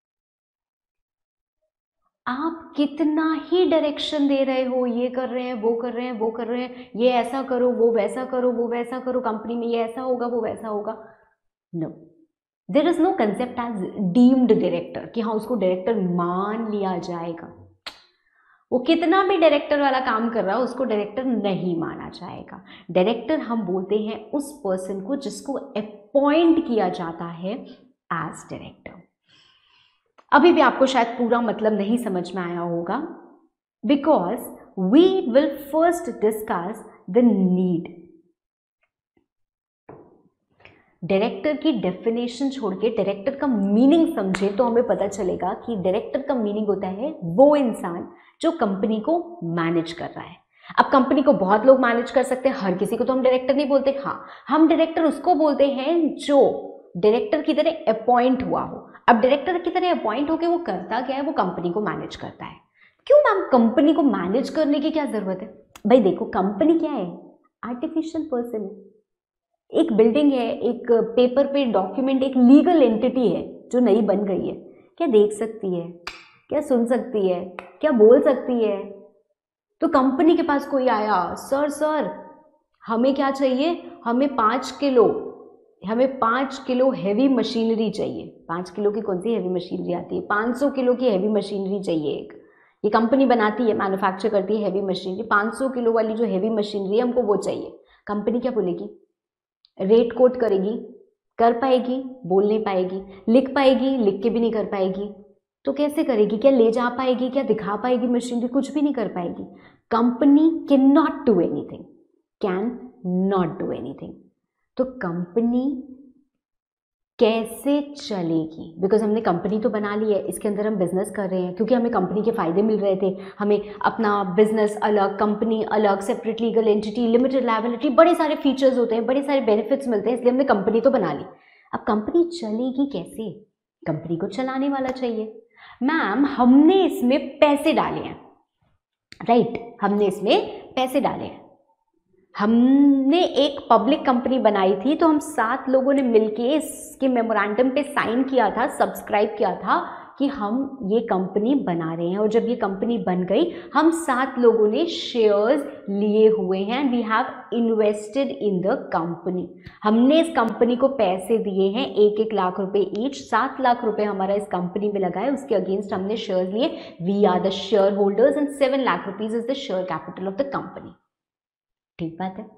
आप कितना ही डायरेक्शन दे रहे हो, ये कर रहे हैं, वो कर रहे हैं, वो कर रहे हैं, ये ऐसा करो, वो वैसा करो, वो वैसा करो, कंपनी में ये ऐसा होगा, वो वैसा होगा, no, there is no concept as deemed director कि हाँ उसको डायरेक्टर मान लिया जाएगा। वो कितना भी डायरेक्टर वाला काम कर रहा हो, उसको डायरेक्टर नहीं माना जाएगा। डायरेक्टर हम बोलते हैं उस पर्सन को जिसको अपॉइंट किया जाता है एज डायरेक्टर। अभी भी आपको शायद पूरा मतलब नहीं समझ में आया होगा, because we will first discuss the need. Director की डेफिनेशन छोड़ के डायरेक्टर का मीनिंग समझे तो हमें पता चलेगा कि डायरेक्टर का मीनिंग होता है वो इंसान जो कंपनी को मैनेज कर रहा है। अब कंपनी को बहुत लोग मैनेज कर सकते हैं, हर किसी को तो हम डायरेक्टर नहीं बोलते। हाँ, हम डायरेक्टर उसको बोलते हैं जो डायरेक्टर की तरह अपॉइंट हुआ हो। अब डायरेक्टर की तरह अपॉइंट होकर वो करता क्या है, वो कंपनी को मैनेज करता है। क्यों मैम, कंपनी को मैनेज करने की क्या जरूरत है? भाई देखो, कंपनी क्या है? आर्टिफिशियल पर्सन है, एक बिल्डिंग है, एक पेपर पे डॉक्यूमेंट, एक लीगल एंटिटी है जो नई बन गई है। क्या देख सकती है, क्या सुन सकती है, क्या बोल सकती है? तो कंपनी के पास कोई आया, सर हमें क्या चाहिए, हमें 5 किलो हैवी मशीनरी चाहिए। 5 किलो की कौन सी हैवी मशीनरी आती है? 500 किलो की हैवी मशीनरी चाहिए। एक ये कंपनी बनाती है, मैन्युफैक्चर करती है हैवी मशीनरी। 500 किलो वाली जो हैवी मशीनरी है हमको वो चाहिए। कंपनी क्या बोलेगी? रेट कोट करेगी? कर पाएगी? बोल नहीं पाएगी। लिख पाएगी? लिख के भी नहीं कर पाएगी। तो कैसे करेगी? क्या ले जा पाएगी? क्या दिखा पाएगी मशीनरी? कुछ भी नहीं कर पाएगी। Company can not do anything, can not do anything. तो कंपनी कैसे चलेगी? बिकॉज हमने कंपनी तो बना ली है, इसके अंदर हम बिजनेस कर रहे हैं क्योंकि हमें कंपनी के फायदे मिल रहे थे। हमें अपना बिजनेस अलग, कंपनी अलग, separate legal entity, limited liability, बड़े सारे फीचर्स होते हैं, बड़े सारे बेनिफिट्स मिलते हैं, इसलिए हमने कंपनी तो बना ली। अब कंपनी चलेगी कैसे? कंपनी को चलाने वाला चाहिए। मैम हमने इसमें पैसे डाले हैं, राइट, हमने इसमें पैसे डाले हैं। हमने एक पब्लिक कंपनी बनाई थी, तो हम 7 लोगों ने मिलके इसके मेमोरेंडम पे साइन किया था, सब्सक्राइब किया था कि हम ये कंपनी बना रहे हैं। और जब ये कंपनी बन गई, हम 7 लोगों ने शेयर्स लिए हुए हैं। We have invested in the company. हमने इस कंपनी को पैसे दिए हैं, 1-1 लाख रुपए ईच। 7 लाख रुपए हमारा इस कंपनी में लगा है, उसके अगेंस्ट हमने शेयर्स लिए। We are the share holders and 7 lakh rupees is the share capital of the company. ठीक बात है।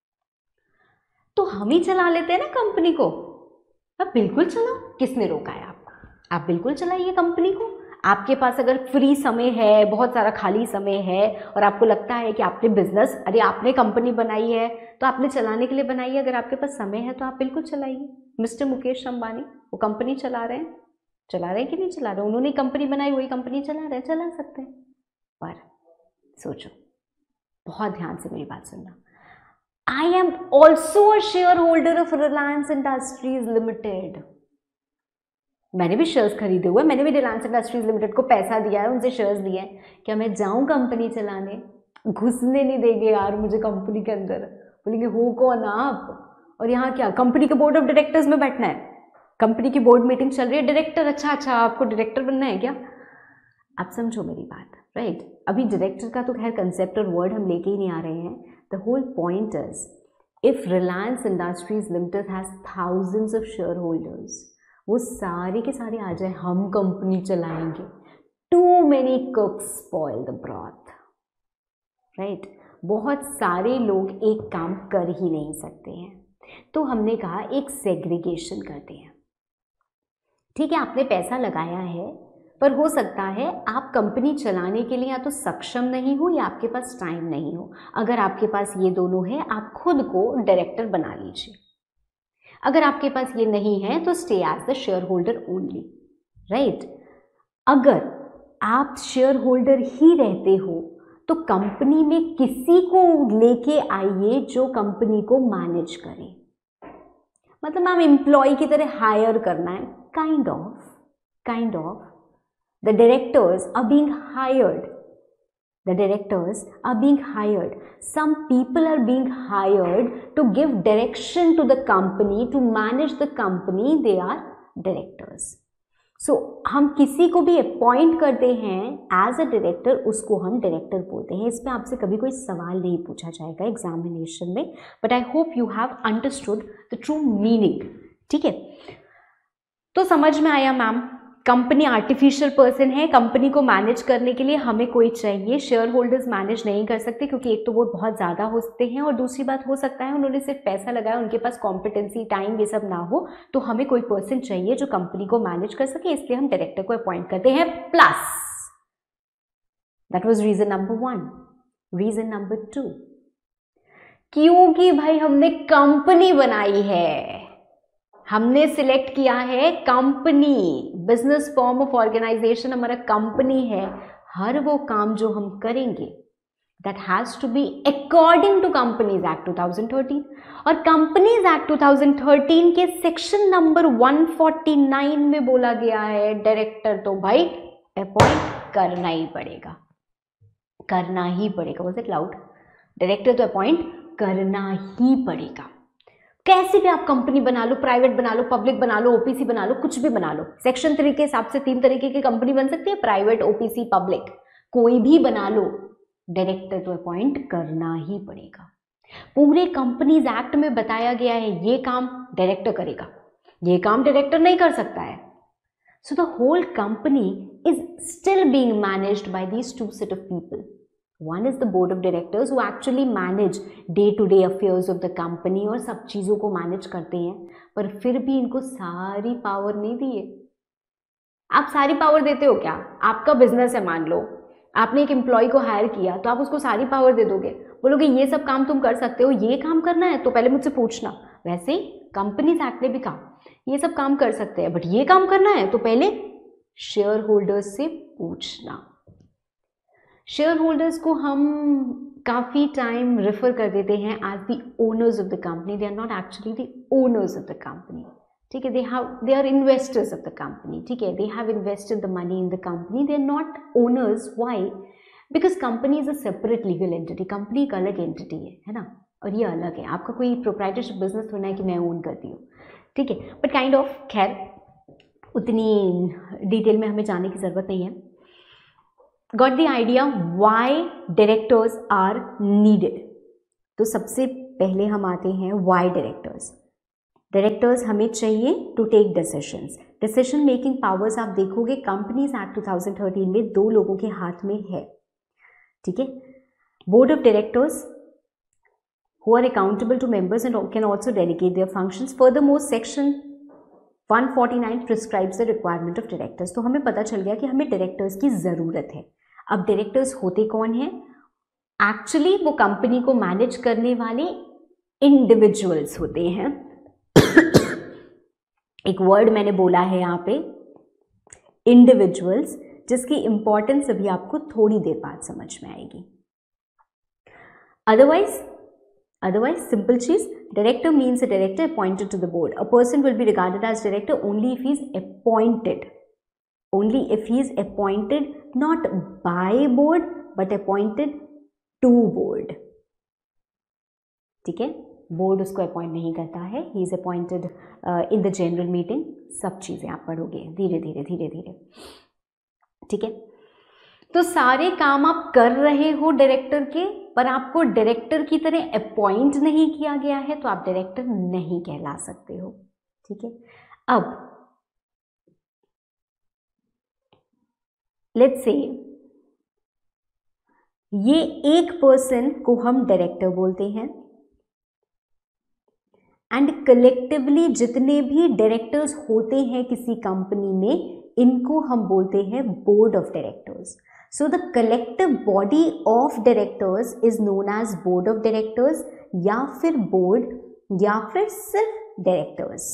तो हम ही चला लेते हैं ना कंपनी को। अब बिल्कुल चलाओ, किसने रोका है आपको? आप बिल्कुल चलाइए कंपनी को। आपके पास अगर फ्री समय है, बहुत सारा खाली समय है, और आपको लगता है कि आपने बिजनेस, अरे आपने कंपनी बनाई है तो आपने चलाने के लिए बनाई है, अगर आपके पास समय है तो आप बिल्कुल चलाइए। मिस्टर मुकेश अंबानी वो कंपनी चला रहे हैं कि नहीं चला रहे? उन्होंने कंपनी बनाई, वही कंपनी चला रहे हैं, चला सकते हैं। पर सोचो, बहुत ध्यान से मेरी बात सुनना। I am also a share holder of Reliance industries limited. मैंने भी शेयर्स खरीदे हुए, मैंने भी रिलायंस इंडस्ट्रीज लिमिटेड को पैसा दिया है, उनसे शेयर्स लिए हैं। क्या मैं जाऊं कंपनी चलाने? घुसने नहीं देंगे यार मुझे कंपनी के अंदर। बोलेंगे हो कौन आप, और यहाँ क्या कंपनी के बोर्ड ऑफ डायरेक्टर्स में बैठना है? कंपनी की बोर्ड मीटिंग चल रही है, डायरेक्टर, अच्छा आपको डायरेक्टर बनना है क्या? आप समझो मेरी बात, राइट? अभी डायरेक्टर का तो खैर कंसेप्ट और वर्ड हम लेके ही नहीं आ रहे हैं। The whole point is, if Reliance industries limited has thousands of share holders, वो सारे के सारे आ जाए, हम कंपनी चलाएंगे, too many cooks spoil the broth, right? बहुत सारे लोग एक काम कर ही नहीं सकते हैं। तो हमने कहा एक सेग्रीगेशन करते हैं। ठीक है, आपने पैसा लगाया है, पर हो सकता है आप कंपनी चलाने के लिए या तो सक्षम नहीं हो या आपके पास टाइम नहीं हो। अगर आपके पास ये दोनों है, आप खुद को डायरेक्टर बना लीजिए। अगर आपके पास ये नहीं है तो stay as the share holder only, right? अगर आप शेयर होल्डर ही रहते हो तो कंपनी में किसी को लेके आइए जो कंपनी को मैनेज करे। मतलब आप एम्प्लॉय की तरह हायर करना है, kind of The directors are being hired. Some people are being hired to give direction to the company, to manage the company. They are directors. So, हम किसी को भी अपॉइंट करते हैं एज अ डायरेक्टर, उसको हम डायरेक्टर बोलते हैं। इस पर आपसे कभी कोई सवाल नहीं पूछा जाएगा एग्जामिनेशन में, but I hope you have understood the true meaning. ठीक है, तो समझ में आया मैम? कंपनी आर्टिफिशियल पर्सन है, कंपनी को मैनेज करने के लिए हमें कोई चाहिए। शेयर होल्डर्स मैनेज नहीं कर सकते क्योंकि एक तो वो बहुत ज़्यादा होते हैं, और दूसरी बात हो सकता है उन्होंने सिर्फ पैसा लगाया, उनके पास कॉम्पिटेंसी, टाइम ये सब ना हो, तो हमें कोई पर्सन चाहिए जो कंपनी को मैनेज कर सके, इसलिए हम डायरेक्टर को अपॉइंट करते हैं। Plus that was reason number 1। Reason number 2, क्योंकि भाई हमने कंपनी बनाई है, हमने सिलेक्ट किया है company, business form of organisation हमारा कंपनी है। हर वो काम जो हम करेंगे that has to be according to companies act 2013, और कंपनीज एक्ट 2013 के सेक्शन नंबर 149 में बोला गया है डायरेक्टर तो भाई अपॉइंट करना ही पड़ेगा। करना ही पड़ेगा। Was it loud? डायरेक्टर तो अपॉइंट करना ही पड़ेगा। कैसे भी आप कंपनी बना लो, प्राइवेट बना लो, पब्लिक बना लो, ओपीसी बना लो, कुछ भी बना लो, सेक्शन 3 के हिसाब से 3 तरीके की कंपनी बन सकती है, प्राइवेट, ओपीसी, पब्लिक, कोई भी बना लो, डायरेक्टर तो अपॉइंट करना ही पड़ेगा। पूरे कंपनीज एक्ट में बताया गया है ये काम डायरेक्टर करेगा, ये काम डायरेक्टर नहीं कर सकता है। So the whole company is still being managed by these two set of people. One is the board of directors who actually manage day-to-day affairs of the company और सब चीज़ों को मैनेज करते हैं, पर फिर भी इनको सारी पावर नहीं दी है। आप सारी पावर देते हो क्या? आपका बिजनेस है, मान लो आपने एक एम्प्लॉय को हायर किया, तो आप उसको सारी पावर दे दोगे, बोलोगे ये सब काम तुम कर सकते हो, ये काम करना है तो पहले मुझसे पूछना। वैसे ही कंपनीज एक्ट ने भी कहा ये सब काम कर सकते हैं, बट ये काम करना है तो पहले शेयर होल्डर्स से पूछना। शेयर होल्डर्स को हम काफ़ी टाइम रेफर कर देते हैं as the owners of the company. They are not actually the owners of the company, ठीक है। They are investors of the company, ठीक है। They have invested the money in the company, they are not owners. Why? Because company is a separate legal entity. Company एक अलग एंटिटी है ना, और ये अलग है। आपका कोई प्रोप्राइटरशिप बिजनेस थोड़ा है कि मैं ओन करती हूँ, ठीक है, बट काइंड ऑफ, खैर उतनी डिटेल में हमें जाने की ज़रूरत नहीं है। Got the idea why directors are needed? तो सबसे पहले हम आते हैं why directors. Directors हमें चाहिए to take decisions. Decision making powers आप देखोगे कंपनीज एक्ट 2013 में 2 लोगों के हाथ में है, ठीक है। Board of directors who are accountable to members and can also delegate their functions. Furthermore, section 149 prescribes the requirement of directors. तो हमें पता चल गया कि हमें डायरेक्टर्स की ज़रूरत है। अब डायरेक्टर्स होते कौन हैं? एक्चुअली वो कंपनी को मैनेज करने वाले इंडिविजुअल्स होते हैं। एक वर्ड मैंने बोला है यहाँ पे, इंडिविजुअल्स, जिसकी इंपॉर्टेंस अभी आपको थोड़ी देर बाद समझ में आएगी। अदरवाइज सिंपल चीज, director means a director appointed to the board. A person will be regarded as director only if he is appointed, only if he is appointed not by board but appointed to board, ठीक है। बोर्ड उसको अपॉइंट नहीं करता है, he is appointed in the general meeting। सब चीज़ें आप पढ़ोगे धीरे धीरे, ठीक है। तो सारे काम आप कर रहे हो डायरेक्टर के, पर आपको डायरेक्टर की तरह अपॉइंट नहीं किया गया है, तो आप डायरेक्टर नहीं कहला सकते हो, ठीक है। अब लेट्स से ये एक पर्सन को हम डायरेक्टर बोलते हैं, एंड कलेक्टिवली जितने भी डायरेक्टर्स होते हैं किसी कंपनी में, इनको हम बोलते हैं board of directors. So the collective body of directors is known as board of directors, या फिर बोर्ड, या फिर सिर्फ डायरेक्टर्स,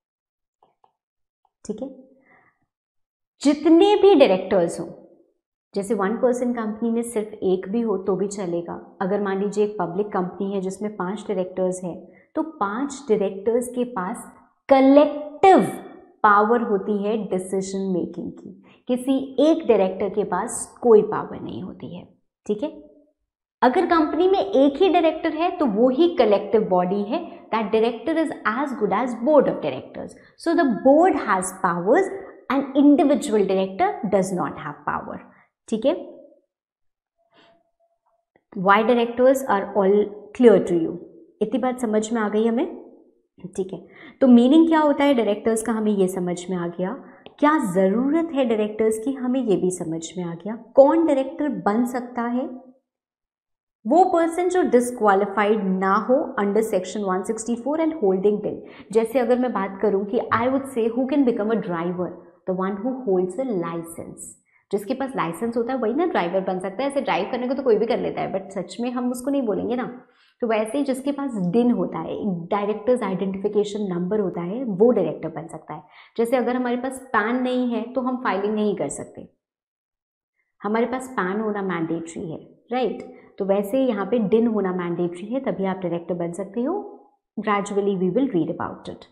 ठीक है। जितने भी डायरेक्टर्स हो, जैसे 1 पर्सन कंपनी में सिर्फ एक भी हो तो भी चलेगा। अगर मान लीजिए एक पब्लिक कंपनी है जिसमें 5 डायरेक्टर्स हैं, तो 5 डायरेक्टर्स के पास कलेक्टिव पावर होती है डिसीजन मेकिंग की। किसी एक डायरेक्टर के पास कोई पावर नहीं होती है, ठीक है। अगर कंपनी में एक ही डायरेक्टर है तो वो ही कलेक्टिव बॉडी है। That director is as good as board of directors. So the board has powers and individual director does not have power, ठीक है। Why directors are all clear to you? इतनी बात समझ में आ गई हमें, ठीक है। तो मीनिंग क्या होता है डायरेक्टर्स का, हमें ये समझ में आ गया। क्या ज़रूरत है डायरेक्टर्स की, हमें ये भी समझ में आ गया। कौन डायरेक्टर बन सकता है? वो पर्सन जो डिस्क्वालिफाइड ना हो under section 164 and holding till. जैसे अगर मैं बात करूं कि I would say who can become a driver, the one who holds a licence. जिसके पास लाइसेंस होता है वही ना ड्राइवर बन सकता है। ऐसे ड्राइव करने को तो कोई भी कर लेता है, बट सच में हम उसको नहीं बोलेंगे ना। तो वैसे ही जिसके पास डिन होता है, डायरेक्टर्स आइडेंटिफिकेशन नंबर होता है, वो डायरेक्टर बन सकता है। जैसे अगर हमारे पास पैन नहीं है तो हम फाइलिंग नहीं कर सकते, हमारे पास पैन होना मैंडेटरी है, राइट। तो वैसे यहाँ पे डिन होना मैंडेटरी है, तभी आप डायरेक्टर बन सकते हो। Gradually we will read about it.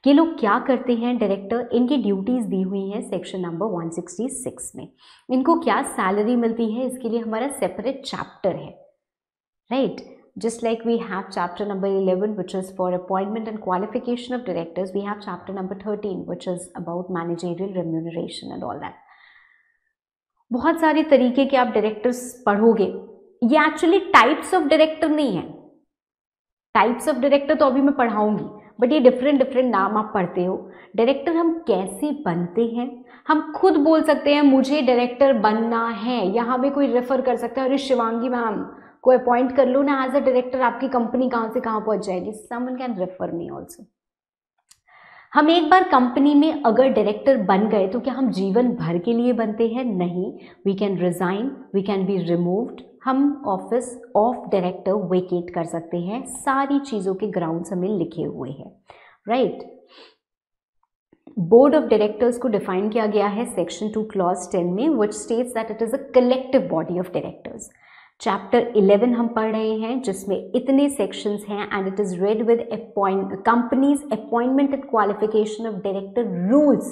ये लोग क्या करते हैं डायरेक्टर, इनकी ड्यूटीज़ दी हुई हैं सेक्शन नंबर 166 में। इनको क्या सैलरी मिलती है, इसके लिए हमारा सेपरेट चैप्टर है, right. Just like we have chapter number 11 which is for appointment and qualification of directors, we have chapter number 13 which is about managerial remuneration and all that. बहुत सारे तरीके के आप डायरेक्टर्स पढ़ोगे। ये एक्चुअली टाइप्स ऑफ डायरेक्टर नहीं है, टाइप्स ऑफ डायरेक्टर तो अभी मैं पढ़ाऊंगी, बट ये डिफरेंट डिफरेंट नाम आप पढ़ते हो। डायरेक्टर हम कैसे बनते हैं, हम खुद बोल सकते हैं मुझे डायरेक्टर बनना है, यहाँ भी कोई रेफर कर सकता है, अरे शिवांगी मैम को अपॉइंट कर लो ना एज अ डायरेक्टर, आपकी कंपनी कहाँ से कहाँ पहुंच जाएगी। Someone can refer me also. हम एक बार कंपनी में अगर डायरेक्टर बन गए तो क्या हम जीवन भर के लिए बनते हैं? नहीं, we can resign, we can be removed, हम ऑफिस ऑफ डायरेक्टर वेकेट कर सकते हैं। सारी चीज़ों के ग्राउंड्स हमें लिखे हुए हैं, राइट। बोर्ड ऑफ डायरेक्टर्स को डिफाइन किया गया है सेक्शन 2 क्लॉज 10 में, which states that it is a collective body of directors. Chapter 11 हम पढ़ रहे हैं जिसमें इतने सेक्शंस हैं, and it is read with companies appointment and qualification of director rules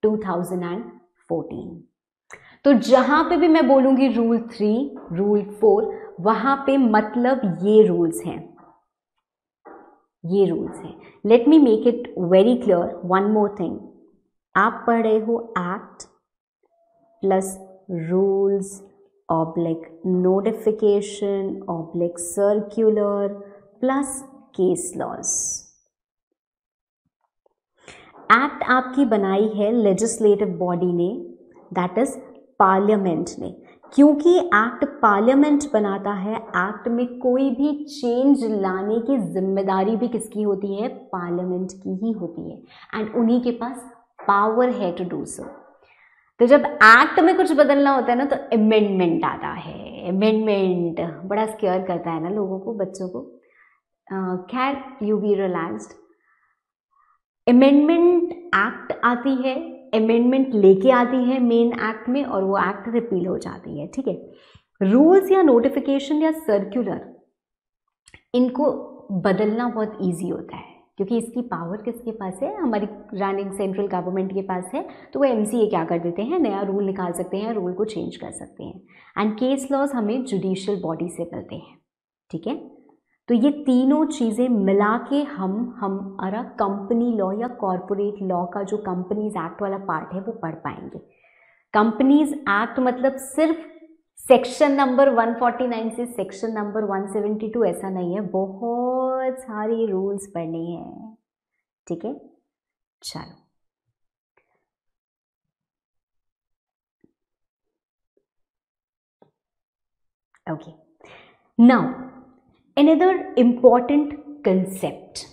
2014। तो जहां पे भी मैं बोलूंगी रूल 3, रूल 4, वहां पे मतलब ये रूल्स हैं, ये रूल्स हैं। Let me make it very clear, one more thing, आप पढ़ रहे हो act plus rules oblique notification oblique circular plus case laws. Act आपकी बनाई है लेजिस्लेटिव बॉडी ने, दैट इज पार्लियामेंट ने। क्योंकि एक्ट पार्लियामेंट बनाता है, एक्ट में कोई भी चेंज लाने की जिम्मेदारी भी किसकी होती है? पार्लियामेंट की ही होती है, एंड उन्हीं के पास पावर है टू डू सो। तो जब एक्ट में कुछ बदलना होता है ना, तो अमेंडमेंट आता है। अमेंडमेंट बड़ा स्केयर करता है ना लोगों को, बच्चों को। खैर, you be relaxed. Amendment act आती है, अमेंडमेंट लेके आती है मेन एक्ट में, और वो एक्ट रिपील हो जाती है, ठीक है। रूल्स या नोटिफिकेशन या सर्कुलर, इनको बदलना बहुत ईजी होता है, क्योंकि इसकी पावर किसके पास है? हमारी रनिंग सेंट्रल गवर्नमेंट के पास है। तो वो एमसीए क्या कर देते हैं, नया रूल निकाल सकते हैं, रूल को चेंज कर सकते हैं। एंड केस लॉज हमें जुडिशियल बॉडी से मिलते हैं, ठीक है। तो ये तीनों चीज़ें मिला के हमारा कंपनी लॉ या कॉरपोरेट लॉ का जो कंपनीज एक्ट वाला पार्ट है वो पढ़ पाएंगे। कंपनीज एक्ट मतलब सिर्फ सेक्शन नंबर 149 से सेक्शन नंबर 172 ऐसा नहीं है, बहुत सारे रूल्स पढ़ने हैं, ठीक है। चलो, okay, now another important concept,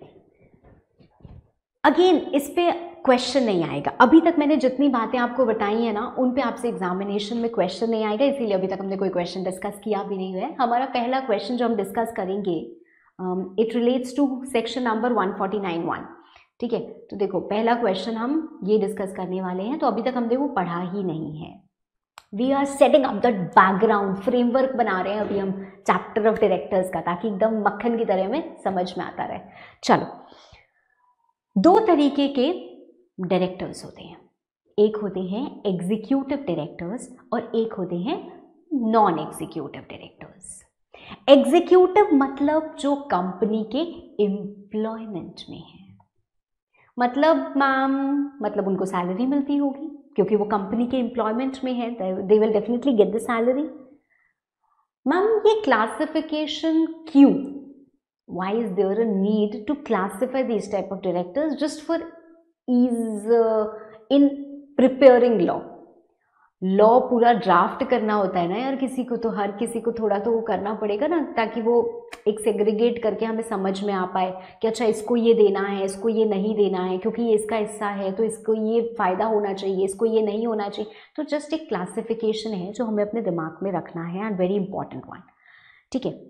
again इस पे क्वेश्चन नहीं आएगा। अभी तक मैंने जितनी बातें आपको बताई है ना, उन पे आपसे एग्जामिनेशन में क्वेश्चन नहीं आएगा, इसीलिए अभी तक हमने कोई क्वेश्चन डिस्कस किया भी नहीं है। हमारा पहला क्वेश्चन जो हम डिस्कस करेंगे, it relates to section number 149(1), ठीक है। तो देखो, पहला क्वेश्चन हम ये डिस्कस करने वाले हैं, तो अभी तक हमने वो पढ़ा ही नहीं है। We are setting up that background, framework बना रहे हैं अभी हम चैप्टर ऑफ डायरेक्टर्स का, ताकि एकदम मक्खन की तरह में समझ में आता रहे। चलो, दो तरीके के डायरेक्टर्स होते हैं, एक होते हैं एग्जीक्यूटिव डायरेक्टर्स और एक होते हैं नॉन एग्जीक्यूटिव डायरेक्टर्स। एग्जीक्यूटिव मतलब जो कंपनी के एम्प्लॉयमेंट में है, मतलब मैम, मतलब उनको सैलरी मिलती होगी क्योंकि वो कंपनी के एम्प्लॉयमेंट में है, they will definitely get the salary. Ma'am, ये क्लासिफिकेशन क्यों? Why is there a need to classify these type of directors? Just for ease in preparing law. Law पूरा ड्राफ्ट करना होता है ना यार किसी को, तो हर किसी को थोड़ा तो वो करना पड़ेगा ना, ताकि वो एक सेग्रीगेट करके हमें समझ में आ पाए कि अच्छा इसको ये देना है, इसको ये नहीं देना है, क्योंकि ये इसका हिस्सा है तो इसको ये फ़ायदा होना चाहिए, इसको ये नहीं होना चाहिए। तो जस्ट एक क्लासिफिकेशन है जो हमें अपने दिमाग में रखना है, एंड वेरी इंपॉर्टेंट वन, ठीक है।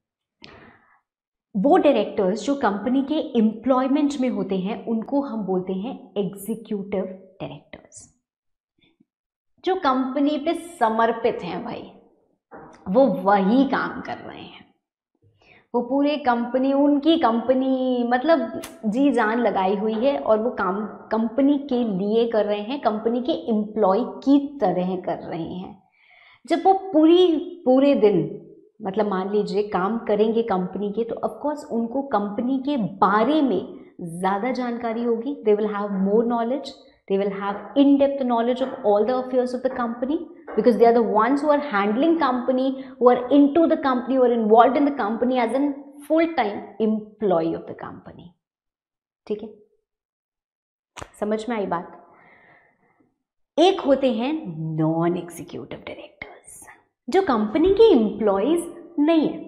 वो डायरेक्टर्स जो कंपनी के एम्प्लॉयमेंट में होते हैं उनको हम बोलते हैं एग्जीक्यूटिव डायरेक्टर्स। जो कंपनी पे समर्पित हैं भाई, वो वही काम कर रहे हैं, वो पूरे कंपनी, उनकी कंपनी मतलब जी जान लगाई हुई है और वो काम कंपनी के लिए कर रहे हैं, कंपनी के एम्प्लॉय की तरह कर रहे हैं। जब वो पूरे दिन मतलब मान लीजिए काम करेंगे कंपनी के, तो ऑफकोर्स उनको कंपनी के बारे में ज़्यादा जानकारी होगी। They will have more knowledge, they will have in-depth knowledge of all the affairs of the company, because they are the ones who are handling company, who are into the company, who are involved in the company as a full-time employee of the company. ठीक है, समझ में आई बात। एक होते हैं नॉन एग्जीक्यूटिव डायरेक्टर्स, जो कंपनी के एम्प्लॉयज नहीं है।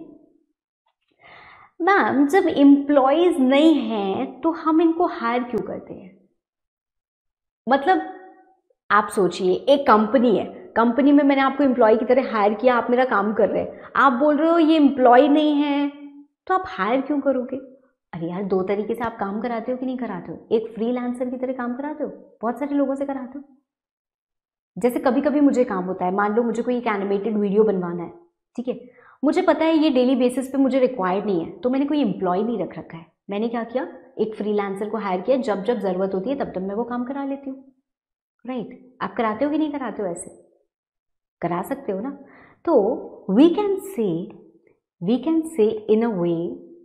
मैम जब एम्प्लॉयज नहीं हैं तो हम इनको हायर क्यों करते हैं? मतलब आप सोचिए, एक कंपनी है, कंपनी में मैंने आपको एम्प्लॉय की तरह हायर किया, आप मेरा काम कर रहे हैं, आप बोल रहे हो ये एम्प्लॉय नहीं है, तो आप हायर क्यों करोगे? अरे यार, दो तरीके से आप काम कराते हो कि नहीं कराते हो? एक फ्रीलांसर की तरह काम कराते हो, बहुत सारे लोगों से कराते हो। जैसे कभी कभी मुझे काम होता है, मान लो मुझे कोई एक एनिमेटेड वीडियो बनवाना है, ठीक है, मुझे पता है ये डेली बेसिस पे मुझे रिक्वायर्ड नहीं है, तो मैंने कोई एम्प्लॉय नहीं रख रखा है। मैंने क्या किया, एक फ्रीलांसर को हायर किया, जब जब ज़रूरत होती है तब तब मैं वो काम करा लेती हूँ। राइट, आप कराते हो कि नहीं कराते हो? ऐसे करा सकते हो ना। तो we can say in a way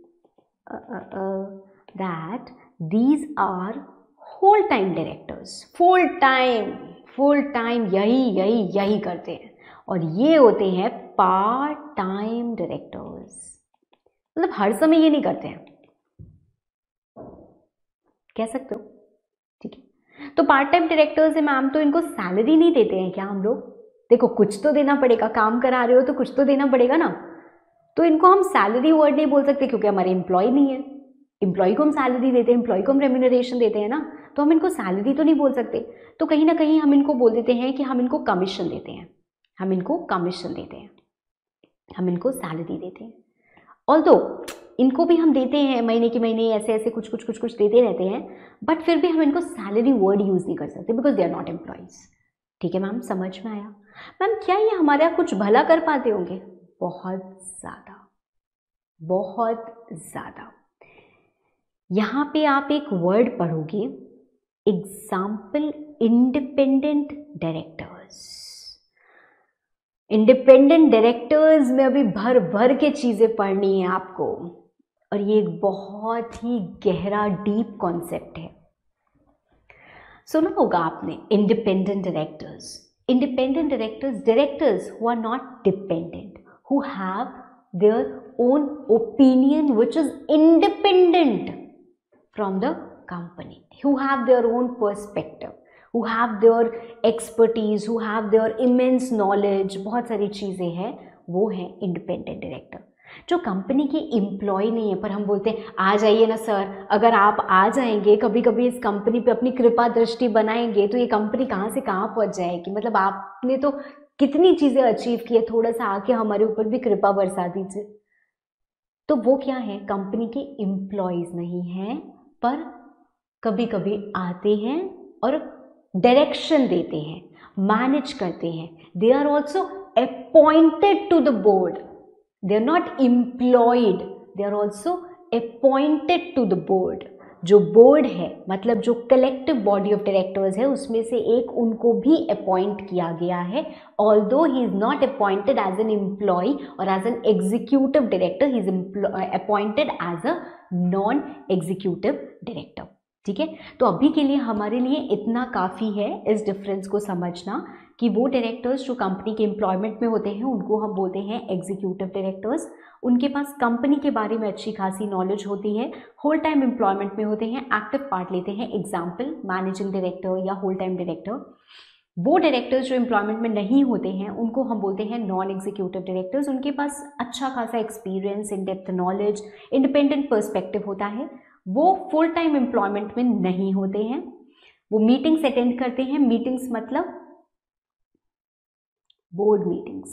that these are whole time directors, full time यही करते हैं, और ये होते हैं पार्ट टाइम डायरेक्टर्स, मतलब हर समय ये नहीं करते हैं, कह सकते हो। ठीक है, तो पार्ट टाइम डायरेक्टर्स है मैम, तो इनको सैलरी नहीं देते हैं क्या हम लोग? देखो कुछ तो देना पड़ेगा, काम करा रहे हो तो कुछ तो देना पड़ेगा ना। तो इनको हम सैलरी वर्ड नहीं बोल सकते क्योंकि हमारे एम्प्लॉय नहीं है। एम्प्लॉय को हम सैलरी देते हैं, एम्प्लॉय को हम रेम्यूनरेशन देते हैं ना, तो हम इनको सैलरी तो नहीं बोल सकते। तो कहीं ना कहीं हम इनको बोल देते हैं कि हम इनको कमीशन देते हैं, हम इनको कमीशन देते हैं, हम इनको सैलरी देते हैं। ऑल्दो इनको भी हम देते हैं महीने के महीने ऐसे ऐसे कुछ देते रहते हैं, बट फिर भी हम इनको सैलरी वर्ड यूज नहीं कर सकते because they are not employees. ठीक है मैम, समझ में आया? मैम क्या ये हमारा कुछ भला कर पाते होंगे? बहुत ज़्यादा। यहाँ पे आप एक वर्ड पढ़ोगे, example independent directors. Independent directors में अभी भर के चीज़ें पढ़नी है आपको, और ये एक बहुत ही गहरा डीप कॉन्सेप्ट है। सुना होगा आपने independent directors, directors who are not dependent, who have their own opinion which is independent from the company, who have their own perspective, who have their expertise, who have their immense knowledge, बहुत सारी चीज़ें हैं, वो हैं इंडिपेंडेंट डायरेक्टर। जो कंपनी के एम्प्लॉय नहीं है पर हम बोलते हैं आ जाइए ना सर, अगर आप आ जाएंगे कभी कभी इस कंपनी पे अपनी कृपा दृष्टि बनाएंगे तो ये कंपनी कहाँ से कहाँ पहुँच जाएगी। मतलब आपने तो कितनी चीज़ें अचीव की है, थोड़ा सा आके हमारे ऊपर भी कृपा बरसा दीजिए। तो वो क्या है, कंपनी के एम्प्लॉयज नहीं हैं, पर कभी कभी आते हैं और डायरेक्शन देते हैं, मैनेज करते हैं। They are also appointed to the board, they are not employed, they are also appointed to the board. जो बोर्ड है मतलब जो कलेक्टिव बॉडी ऑफ डायरेक्टर्स है उसमें से एक उनको भी अपॉइंट किया गया है, although he is not appointed as an employee और as an executive director, he is appointed as a non executive director. ठीक है, तो अभी के लिए हमारे लिए इतना काफ़ी है इस डिफरेंस को समझना कि वो डायरेक्टर्स जो कंपनी के एम्प्लॉयमेंट में होते हैं उनको हम बोलते हैं एग्जीक्यूटिव डायरेक्टर्स। उनके पास कंपनी के बारे में अच्छी खासी नॉलेज होती है, होल टाइम एम्प्लॉयमेंट में होते हैं, एक्टिव पार्ट लेते हैं, एग्जाम्पल मैनेजिंग डायरेक्टर या होल टाइम डायरेक्टर। वो डायरेक्टर्स जो एम्प्लॉयमेंट में नहीं होते हैं उनको हम बोलते हैं नॉन एग्जीक्यूटिव डायरेक्टर्स। उनके पास अच्छा खासा experience, in depth knowledge, independent perspective होता है, वो फुल टाइम एम्प्लॉयमेंट में नहीं होते हैं। वो मीटिंग्स अटेंड करते हैं, मीटिंग्स मतलब board meetings,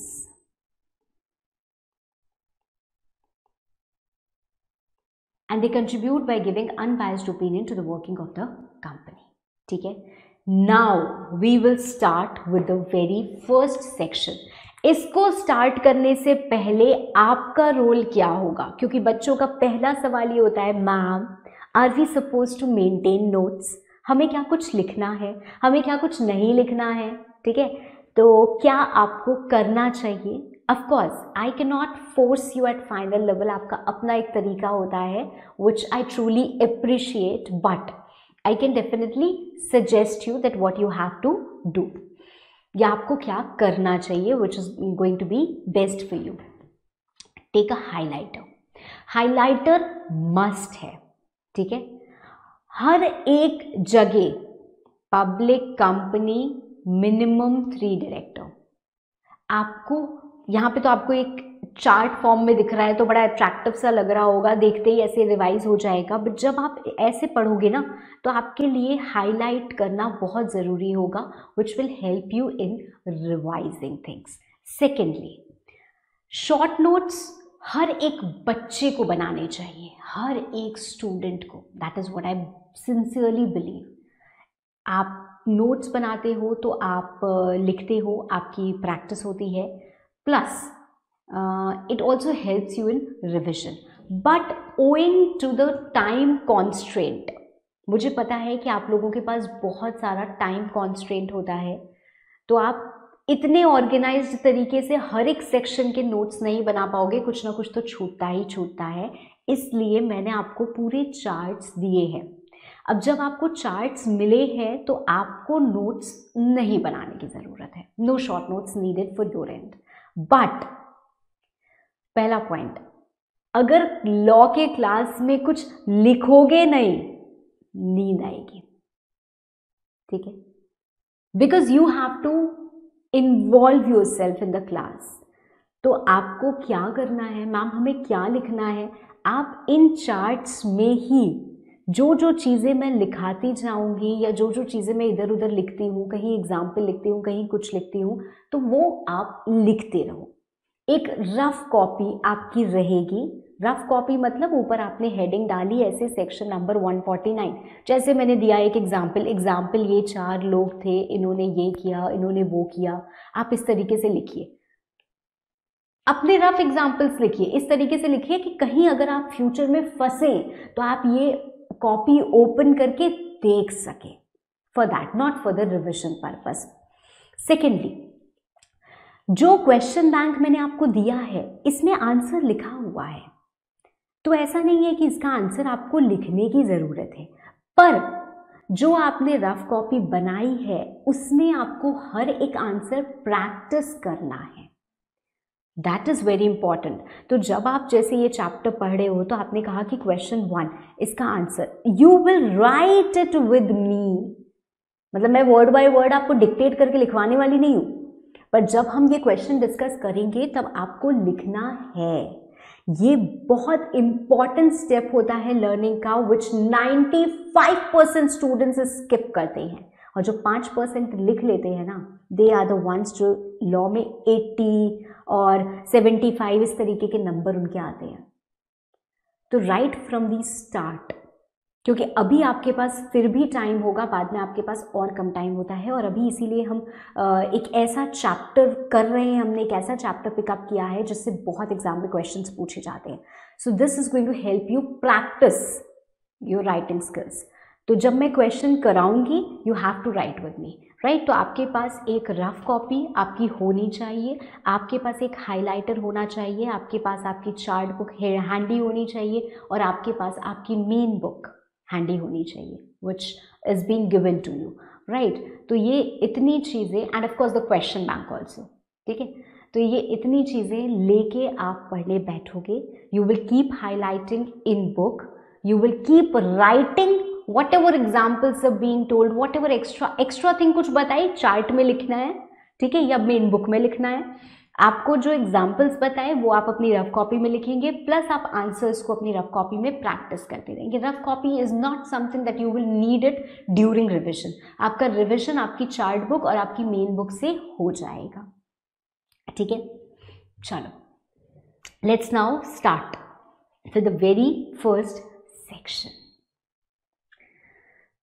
and they contribute by giving unbiased opinion to the working of the company. ठीक है, now we will start with the very first section, इसको स्टार्ट करने से पहले आपका रोल क्या होगा, क्योंकि बच्चों का पहला सवाल ये होता है, ma'am are we suppose to maintain notes, हमें क्या कुछ लिखना है, हमें क्या कुछ नहीं लिखना है, ठीक है, तो क्या आपको करना चाहिए। Of course I can not force you at final level, आपका अपना एक तरीका होता है which I truly appreciate, but I can definitely suggest you that what you have to do, या आपको क्या करना चाहिए which is going to be best for you. Take a highlighter, highlighter must है, ठीक है, हर एक जगह पब्लिक कंपनी मिनिमम 3 डायरेक्टर। आपको यहाँ पे तो आपको एक चार्ट फॉर्म में दिख रहा है तो बड़ा अट्रैक्टिव सा लग रहा होगा, देखते ही ऐसे रिवाइज हो जाएगा, बट जब आप ऐसे पढ़ोगे ना तो आपके लिए हाईलाइट करना बहुत ज़रूरी होगा, which will help you in revising things. Secondly, short notes हर एक बच्चे को बनाने चाहिए, हर एक स्टूडेंट को, that is what I sincerely believe. आप नोट्स बनाते हो तो आप लिखते हो, आपकी प्रैक्टिस होती है, plus it also helps you in revision, but owing to the time constraint, मुझे पता है कि आप लोगों के पास बहुत सारा टाइम कॉन्स्ट्रेंट होता है, तो आप इतने ऑर्गेनाइज्ड तरीके से हर एक सेक्शन के नोट्स नहीं बना पाओगे, कुछ ना कुछ तो छूटता ही छूटता है, इसलिए मैंने आपको पूरे चार्ट्स दिए हैं। अब जब आपको चार्ट्स मिले हैं तो आपको नोट्स नहीं बनाने की ज़रूरत है, no short notes needed for your end. But पहला पॉइंट, अगर लॉ के क्लास में कुछ लिखोगे नहीं, नींद आएगी, ठीक है, because you have to involve yourself in the class. तो आपको क्या करना है, मैम हमें क्या लिखना है, आप इन चार्ट्स में ही जो जो चीज़ें मैं लिखाती जाऊंगी या जो जो चीज़ें मैं इधर उधर लिखती हूँ, कहीं एग्जाम्पल लिखती हूँ, कहीं कुछ लिखती हूँ, तो वो आप लिखते रहो। एक रफ कॉपी आपकी रहेगी, रफ कॉपी मतलब ऊपर आपने हेडिंग डाली ऐसे सेक्शन नंबर 149, जैसे मैंने दिया एक एग्जाम्पल ये 4 लोग थे, इन्होंने ये किया, इन्होंने वो किया, आप इस तरीके से लिखिए, अपने रफ एग्जाम्पल्स लिखिए, इस तरीके से लिखिए कि कहीं अगर आप फ्यूचर में फंसे तो आप ये कॉपी ओपन करके देख सके, for that, not for the revision purpose. Secondly, जो क्वेश्चन बैंक मैंने आपको दिया है इसमें आंसर लिखा हुआ है, तो ऐसा नहीं है कि इसका आंसर आपको लिखने की ज़रूरत है, पर जो आपने रफ कॉपी बनाई है उसमें आपको हर एक आंसर प्रैक्टिस करना है, दैट इज़ वेरी इंपॉर्टेंट। तो जब आप जैसे ये चैप्टर पढ़ रहे हो तो आपने कहा कि क्वेश्चन 1 इसका answer, you will write it with me, मतलब मैं वर्ड बाय वर्ड आपको डिक्टेट करके लिखवाने वाली नहीं हूँ, पर जब हम ये क्वेश्चन डिस्कस करेंगे तब आपको लिखना है। ये बहुत इंपॉर्टेंट स्टेप होता है लर्निंग का, विच 95% स्टूडेंट्स स्किप करते हैं, और जो 5% लिख लेते हैं ना, दे आर द वंस जो लॉ में 80 और 75 इस तरीके के नंबर उनके आते हैं। तो राइट फ्रॉम दी स्टार्ट, क्योंकि अभी आपके पास फिर भी टाइम होगा, बाद में आपके पास और कम टाइम होता है, और अभी इसीलिए हम एक ऐसा चैप्टर कर रहे हैं, हमने एक ऐसा चैप्टर पिकअप किया है जिससे बहुत एग्जाम में क्वेश्चंस पूछे जाते हैं। So this is going to help you practise your writing skills. तो जब मैं क्वेश्चन कराऊंगी you have to write with me, right. तो आपके पास एक रफ कॉपी आपकी होनी चाहिए, आपके पास एक हाइलाइटर होना चाहिए, आपके पास आपकी चार्ट बुक हैंडी होनी चाहिए, और आपके पास आपकी मेन बुक हैंडी होनी चाहिए which is being given to you, right. तो ये इतनी चीज़ें, end of course the question bank also, ठीक है। तो ये इतनी चीज़ें लेके आप पढ़ने बैठोगे, you will keep highlighting in book, you will keep writing whatever examples are being told, whatever extra thing कुछ बताई चार्ट में लिखना है, ठीक है, या मेन बुक में लिखना है। आपको जो एग्जाम्पल्स बताए वो आप अपनी रफ कॉपी में लिखेंगे, प्लस आप आंसर्स को अपनी रफ कॉपी में प्रैक्टिस करते रहेंगे। Rough copy is not something that you will need it during revision, आपका रिविजन आपकी चार्ट बुक और आपकी मेन बुक से हो जाएगा, ठीक है। चलो let's now start with the very first section.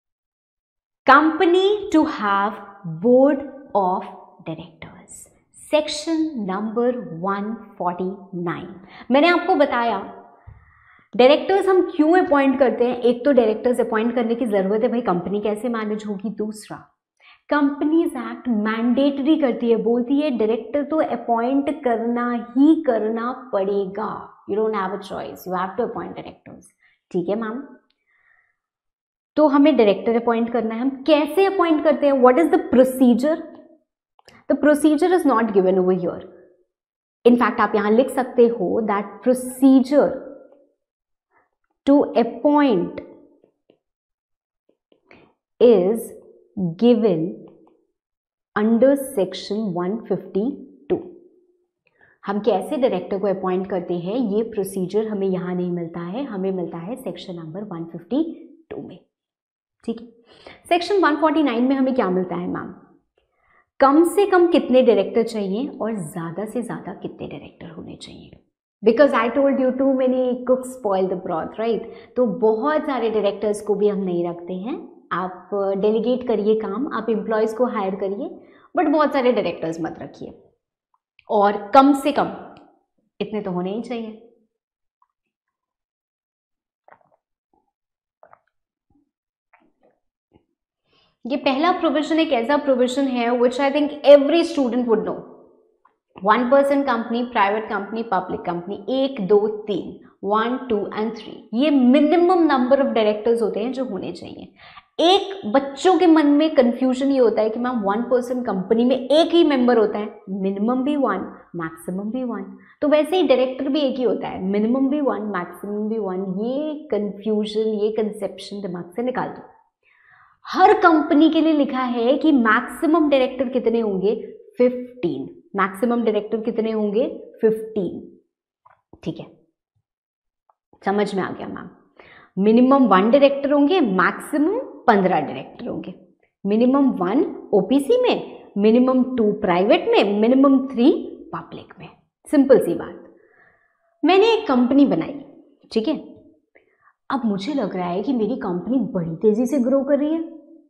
Company to have board of directors. Section number 149। मैंने आपको बताया डायरेक्टर्स हम क्यों अपॉइंट करते हैं। एक तो डायरेक्टर्स अपॉइंट करने की जरूरत है, भाई कंपनी कैसे मैनेज होगी। दूसरा, कंपनीज एक्ट मैंडेटरी करती है, बोलती है डायरेक्टर तो अपॉइंट करना ही करना पड़ेगा। You don't have a choice, you have to appoint directors. ठीक है मैम, तो हमें डायरेक्टर अपॉइंट करना है। हम कैसे अपॉइंट करते हैं, what is the procedure? The procedure is not given over here. In fact आप यहां लिख सकते हो that procedure to appoint is given under section 152। हम कैसे डायरेक्टर को अपॉइंट करते हैं ये प्रोसीजर हमें यहां नहीं मिलता है, हमें मिलता है सेक्शन नंबर 152 में। ठीक है, सेक्शन 149 में हमें क्या मिलता है मैम? कम से कम कितने डायरेक्टर चाहिए और ज्यादा से ज्यादा कितने डायरेक्टर होने चाहिए। Because I told you too many cooks spoil the broth, right. तो बहुत सारे डायरेक्टर्स को भी हम नहीं रखते हैं। आप डेलीगेट करिए काम, आप एम्प्लॉयज़ को हायर करिए, बट बहुत सारे डायरेक्टर्स मत रखिए। और कम से कम इतने तो होने ही चाहिए। ये पहला प्रोविजन एक ऐसा प्रोविजन है which I think every student would know. 1 person company, private company, public company, 1 2 3, 1 2 and 3, ये मिनिमम नंबर ऑफ डायरेक्टर्स होते हैं जो होने चाहिए। एक बच्चों के मन में कंफ्यूजन ये होता है कि मैम 1 पर्सन कंपनी में एक ही मेंबर होता है, मिनिमम भी 1, मैक्सिमम भी 1। तो वैसे ही डायरेक्टर भी एक ही होता है, मिनिमम भी 1, मैक्सिमम भी 1। ये कंफ्यूजन, ये कंसेप्शन दिमाग से निकाल दो। हर कंपनी के लिए लिखा है कि मैक्सिमम डायरेक्टर कितने होंगे, 15। मैक्सिमम डायरेक्टर कितने होंगे, 15। ठीक है, समझ में आ गया मैम। मिनिमम 1 डायरेक्टर होंगे, मैक्सिमम 15 डायरेक्टर होंगे। मिनिमम 1 ओपीसी में, मिनिमम 2 प्राइवेट में, मिनिमम 3 पब्लिक में। सिंपल सी बात। मैंने एक कंपनी बनाई, ठीक है। अब मुझे लग रहा है कि मेरी कंपनी बड़ी तेजी से ग्रो कर रही है,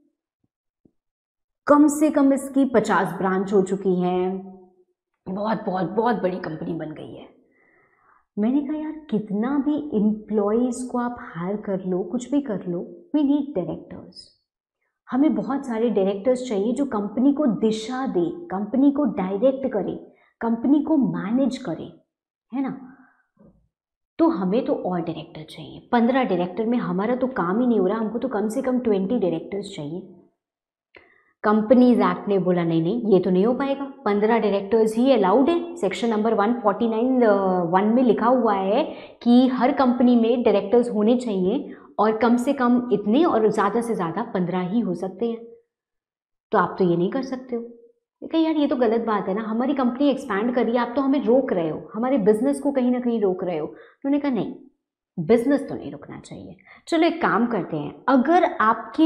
कम से कम इसकी 50 ब्रांच हो चुकी हैं, बहुत बहुत बहुत बड़ी कंपनी बन गई है। मैंने कहा यार कितना भी एम्प्लॉयज़ को आप हायर कर लो, कुछ भी कर लो, वी नीड डायरेक्टर्स। हमें बहुत सारे डायरेक्टर्स चाहिए जो कंपनी को दिशा दे, कंपनी को डायरेक्ट करे, कंपनी को मैनेज करे, है ना। तो हमें तो और डायरेक्टर चाहिए। 15 डायरेक्टर में हमारा तो काम ही नहीं हो रहा, हमको तो कम से कम 20 डायरेक्टर्स चाहिए। कंपनीज एक्ट ने बोला नहीं नहीं, ये तो नहीं हो पाएगा, 15 डायरेक्टर्स ही अलाउड है। सेक्शन नंबर 149(1) में लिखा हुआ है कि हर कंपनी में डायरेक्टर्स होने चाहिए और कम से कम इतने और ज़्यादा से ज़्यादा 15 ही हो सकते हैं। तो आप तो ये नहीं कर सकते हो। कहा यार ये तो गलत बात है ना, हमारी कंपनी एक्सपैंड कर रही है, आप तो हमें रोक रहे हो, हमारे बिजनेस को कहीं ना कहीं रोक रहे हो। उन्होंने कहा नहीं, बिजनेस तो नहीं रुकना चाहिए। चलो एक काम करते हैं, अगर आपके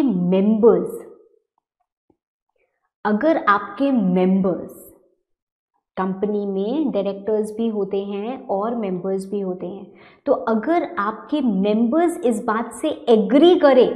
मेंबर्स कंपनी में डायरेक्टर्स भी होते हैं और मेंबर्स भी होते हैं, तो अगर आपके मेंबर्स इस बात से एग्री करें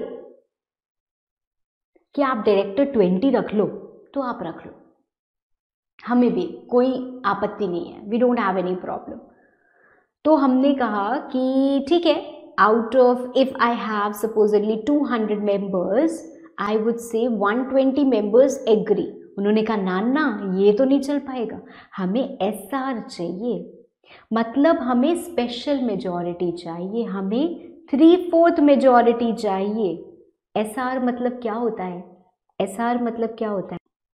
कि आप डायरेक्टर 20 रख लो, तो आप रख लो, हमें भी कोई आपत्ति नहीं है, we don't have any problem. तो हमने कहा कि ठीक है, out of if I have supposedly 200 members, I would say 120 members agree. उन्होंने कहा ना ना, ये तो नहीं चल पाएगा, हमें एसआर चाहिए, मतलब हमें स्पेशल मेजॉरिटी चाहिए, हमें 3/4 मेजॉरिटी चाहिए। एसआर मतलब क्या होता है? एसआर मतलब क्या होता है?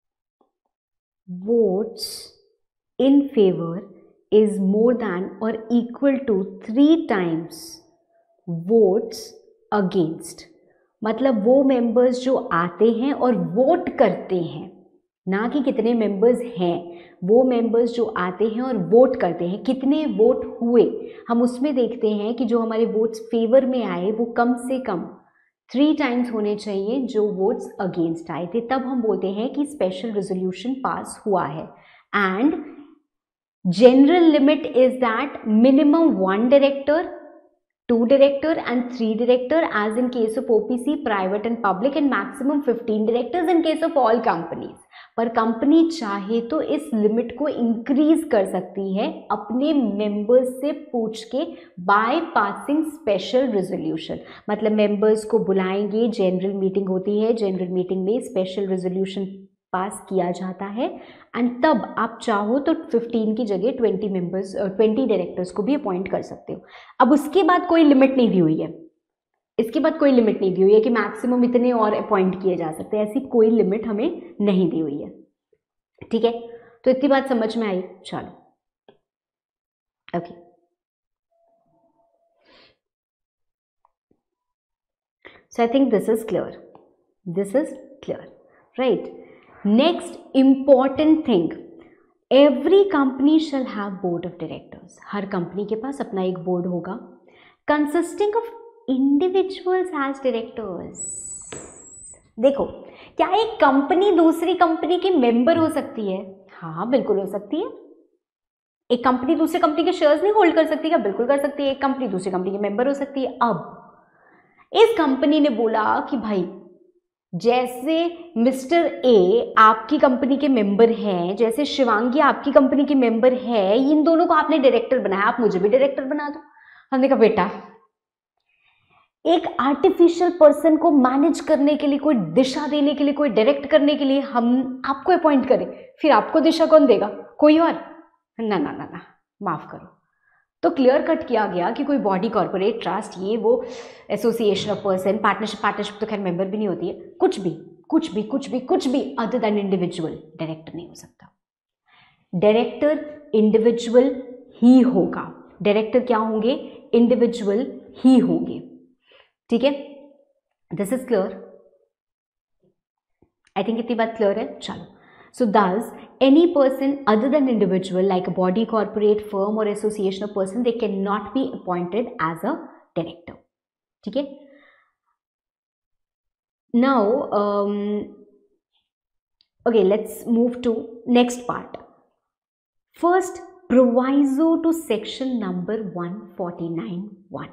Votes in favour is more than और equal to 3 times votes against. मतलब वो मेंबर्स जो आते हैं और वोट करते हैं, ना कि कितने मेंबर्स हैं, वो मेंबर्स जो आते हैं और वोट करते हैं, कितने वोट हुए, हम उसमें देखते हैं कि जो हमारे वोट्स फेवर में आए वो कम से कम 3 times होने चाहिए जो वोट्स अगेंस्ट आए थे, तब हम बोलते हैं कि स्पेशल रेजोल्यूशन पास हुआ है। And general limit is that minimum 1 director, 2 director and 3 director as in case of OPC, private and public, and maximum 15 directors in case of all companies. पर कंपनी चाहे तो इस लिमिट को इंक्रीज कर सकती है अपने मेंबर्स से पूछ के बाय पासिंग स्पेशल रेजोल्यूशन। मतलब मेंबर्स को बुलाएंगे, जनरल मीटिंग होती है, जनरल मीटिंग में स्पेशल रेजोल्यूशन पास किया जाता है एंड तब आप चाहो तो 15 की जगह 20 डायरेक्टर्स को भी अपॉइंट कर सकते हो। अब उसके बाद कोई लिमिट नहीं दी हुई है, इसके बाद कोई लिमिट नहीं दी हुई है कि मैक्सिमम इतने और अपॉइंट किए जा सकते हैं, ऐसी कोई लिमिट हमें नहीं दी हुई है। ठीक है, तो इतनी बात समझ में आई। चलो okay, so I think this is clear, right. Next important thing, every company shall have board of directors. हर कंपनी के पास अपना एक बोर्ड होगा, consisting of individuals as directors. देखो, क्या एक कंपनी दूसरी कंपनी की मेंबर हो सकती है? हाँ बिल्कुल हो सकती है। एक कंपनी दूसरी कंपनी के शेयर्स नहीं होल्ड कर सकती क्या? बिल्कुल कर सकती है। एक कंपनी दूसरी कंपनी की मेंबर हो सकती है। अब इस कंपनी ने बोला कि भाई जैसे मिस्टर ए आपकी कंपनी के मेंबर हैं, जैसे शिवांगी आपकी कंपनी की मेंबर है, इन दोनों को आपने डायरेक्टर बनाया, आप मुझे भी डायरेक्टर बना दो। हमने कहा बेटा, एक आर्टिफिशियल पर्सन को मैनेज करने के लिए, कोई दिशा देने के लिए, कोई डायरेक्ट करने के लिए हम आपको अपॉइंट करें, फिर आपको दिशा कौन देगा? कोई और? ना ना ना ना, माफ करो। तो क्लियर कट किया गया कि कोई बॉडी, कॉर्पोरेट, ट्रस्ट, ये वो, एसोसिएशन ऑफ पर्सन, पार्टनरशिप तो खैर मेंबर भी नहीं होती है, कुछ भी अदर देन इंडिविजुअल डायरेक्टर नहीं हो सकता। डायरेक्टर इंडिविजुअल ही होगा। डायरेक्टर क्या होंगे? इंडिविजुअल ही होंगे। ठीक है, this is clear. I think इतनी बात क्लियर है। चलो, so thus any person other than individual like a body, corporate, firm or association of person, they cannot be appointed as a director. ठीक है, now okay, let's move to next part. First, proviso to section number 149(1).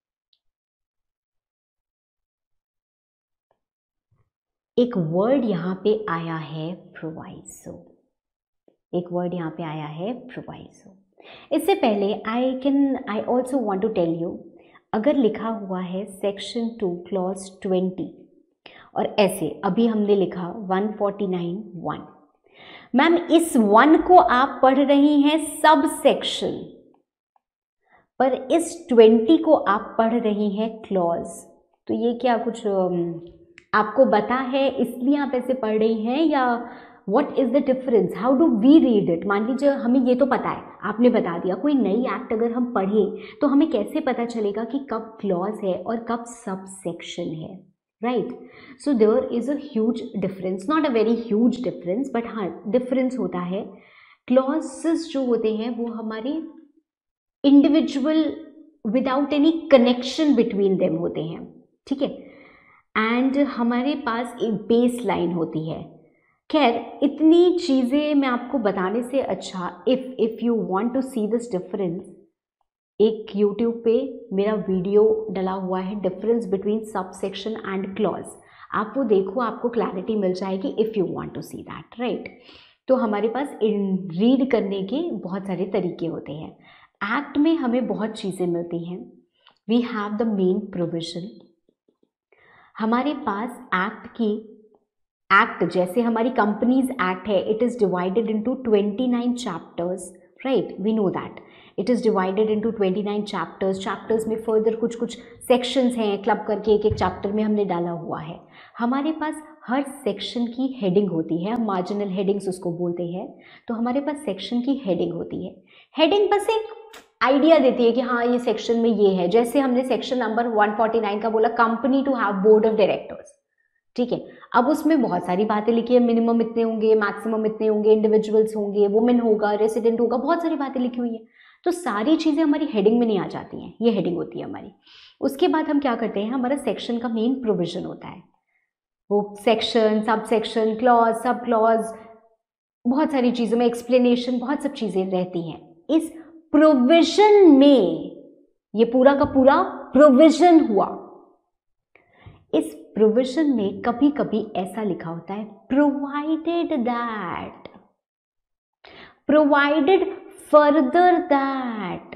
एक वर्ड यहां पे आया है प्रोवाइसो, एक वर्ड यहां पे आया है प्रोवाइसो। इससे पहले I also want to tell you, अगर लिखा हुआ है सेक्शन 2 क्लॉज 20 और ऐसे अभी हमने लिखा 149(1), मैम इस 1 को आप पढ़ रही हैं सब सेक्शन, पर इस 20 को आप पढ़ रही हैं क्लॉज। तो ये क्या कुछ आपको पता है इसलिए आप ऐसे पढ़ रही हैं, या what is the difference? How do we read it? मान लीजिए हमें ये तो पता है, आपने बता दिया, कोई नई एक्ट अगर हम पढ़ें तो हमें कैसे पता चलेगा कि कब क्लॉज है और कब सब सेक्शन है, right? So there is a huge difference, not a very huge difference, but हाँ डिफरेंस होता है। क्लॉजेस जो होते हैं वो हमारे individual without any connection between them होते हैं, ठीक है, एंड हमारे पास एक बेस लाइन होती है। खैर इतनी चीज़ें मैं आपको बताने से अच्छा, if you want to see this difference, एक यूट्यूब पे मेरा वीडियो डला हुआ है, difference between sub section and clause, आप वो देखो, आपको क्लैरिटी मिल जाएगी if you want to see that, right? तो हमारे पास रीड करने के बहुत सारे तरीके होते हैं। एक्ट में हमें बहुत चीज़ें मिलती हैं। We have the main provision. हमारे पास एक्ट जैसे हमारी कंपनीज एक्ट है, it is divided into 29 chapters, right? We know that it is divided into 29 chapters में फर्दर कुछ कुछ सेक्शंस हैं, क्लब करके एक एक चैप्टर में हमने डाला हुआ है। हमारे पास हर सेक्शन की हेडिंग होती है, मार्जिनल हेडिंग्स उसको बोलते हैं। तो हमारे पास सेक्शन की हेडिंग होती है। हेडिंग बस एक आइडिया देती है कि हाँ ये सेक्शन में ये है। जैसे हमने सेक्शन नंबर 149 का बोला, company to have board of directors, ठीक है। अब उसमें बहुत सारी बातें लिखी है, मिनिमम इतने होंगे, मैक्सिमम इतने होंगे, इंडिविजुअल्स होंगे, वुमेन होगा, रेसिडेंट होगा, बहुत सारी बातें लिखी हुई है। तो सारी चीज़ें हमारी हेडिंग में नहीं आ जाती हैं, ये हेडिंग होती है हमारी। उसके बाद हम क्या करते हैं, हमारा सेक्शन का मेन प्रोविजन होता है, वो section, sub section, clause, sub clause, बहुत सारी चीज़ों में एक्सप्लेनेशन, बहुत सब चीज़ें रहती हैं। इस प्रोविजन में, ये पूरा का पूरा प्रोविजन हुआ, इस प्रोविजन में कभी कभी ऐसा लिखा होता है प्रोवाइडेड फर्दर दैट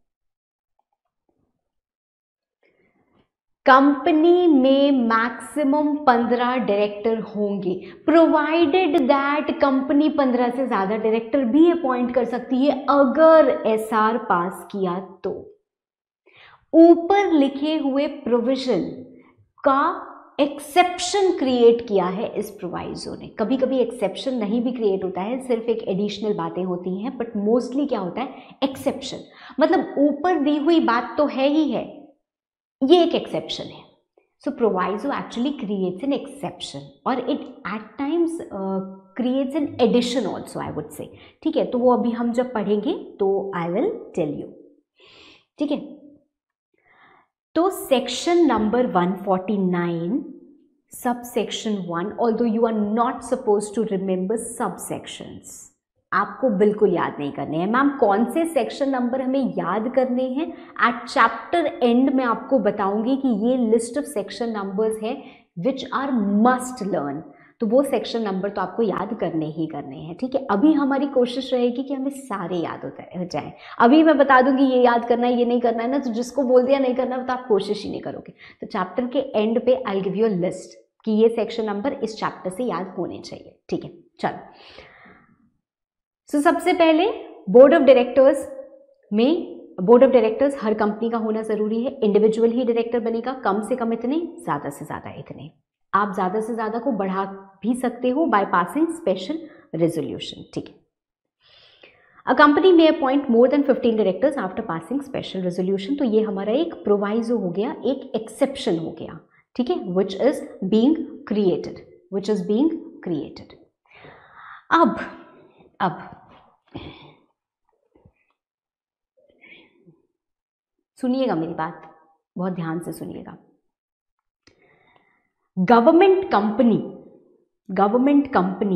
कंपनी में मैक्सिमम 15 डायरेक्टर होंगे, प्रोवाइडेड दैट कंपनी 15 से ज्यादा डायरेक्टर भी अपॉइंट कर सकती है अगर एसआर पास किया तो। ऊपर लिखे हुए प्रोविजन का एक्सेप्शन क्रिएट किया है इस प्रोवाइजो ने। कभी कभी एक्सेप्शन नहीं भी क्रिएट होता है, सिर्फ एक एडिशनल बातें होती हैं, बट मोस्टली क्या होता है एक्सेप्शन, मतलब ऊपर दी हुई बात तो है ही है, ये एक एक्सेप्शन है। So proviso actually creates an exception और it at times creates an addition also, I would say. ठीक है, तो वो अभी हम जब पढ़ेंगे तो आई विल टेल यू। ठीक है, तो section number 149 sub section 1, although you are not suppose to remember sub sections, आपको बिल्कुल याद नहीं करने हैं। मैम कौन से सेक्शन नंबर हमें याद करने हैं, एट चैप्टर एंड में आपको बताऊंगी कि ये लिस्ट ऑफ सेक्शन नंबर्स है विच आर मस्ट लर्न, तो वो सेक्शन नंबर तो आपको याद करने ही करने हैं। ठीक है, अभी हमारी कोशिश रहेगी कि हमें सारे याद हो जाए। अभी मैं बता दूंगी ये याद करना है ये नहीं करना है ना, तो जिसको बोल दिया नहीं करना तो आप कोशिश ही नहीं करोगे। तो चैप्टर के एंड पे I give you a list कि ये सेक्शन नंबर इस चैप्टर से याद होने चाहिए। ठीक है, चलो। सो सबसे पहले बोर्ड ऑफ डायरेक्टर्स में, बोर्ड ऑफ डायरेक्टर्स हर कंपनी का होना जरूरी है। इंडिविजुअल ही डायरेक्टर बनेगा, कम से कम इतने, ज्यादा से ज्यादा इतने। आप ज्यादा से ज्यादा को बढ़ा भी सकते हो बाय पासिंग स्पेशल रेजोल्यूशन। ठीक है, अ कंपनी में appoint more than 15 directors after passing special resolution, तो ये हमारा एक प्रोवाइजो हो गया, एक एक्सेप्शन हो गया। ठीक है, विच इज बीइंग क्रिएटेड। अब सुनिएगा मेरी बात, बहुत ध्यान से सुनिएगा। गवर्नमेंट कंपनी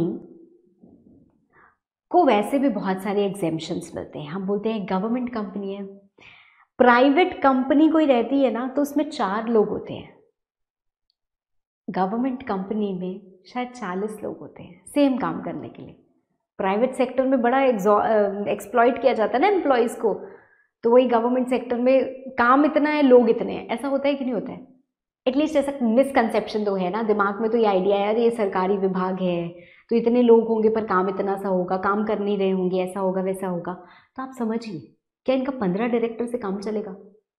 को वैसे भी बहुत सारे एग्जेम्पशंस मिलते हैं। हम बोलते हैं गवर्नमेंट कंपनी है। प्राइवेट कंपनी कोई रहती है ना तो उसमें 4 लोग होते हैं, गवर्नमेंट कंपनी में शायद 40 लोग होते हैं सेम काम करने के लिए। प्राइवेट सेक्टर में बड़ा एक्सप्लॉइट किया जाता है ना एम्प्लॉयज़ को, तो वही गवर्नमेंट सेक्टर में काम इतना है, लोग इतने हैं। ऐसा होता है कि नहीं होता है? एटलीस्ट ऐसा मिसकंसेप्शन तो है ना दिमाग में, तो ये आइडिया है यार ये सरकारी विभाग है तो इतने लोग होंगे पर काम इतना सा होगा, काम कर नहीं रहे होंगे, ऐसा होगा वैसा होगा। तो आप समझिए, क्या इनका 15 डायरेक्टर से काम चलेगा?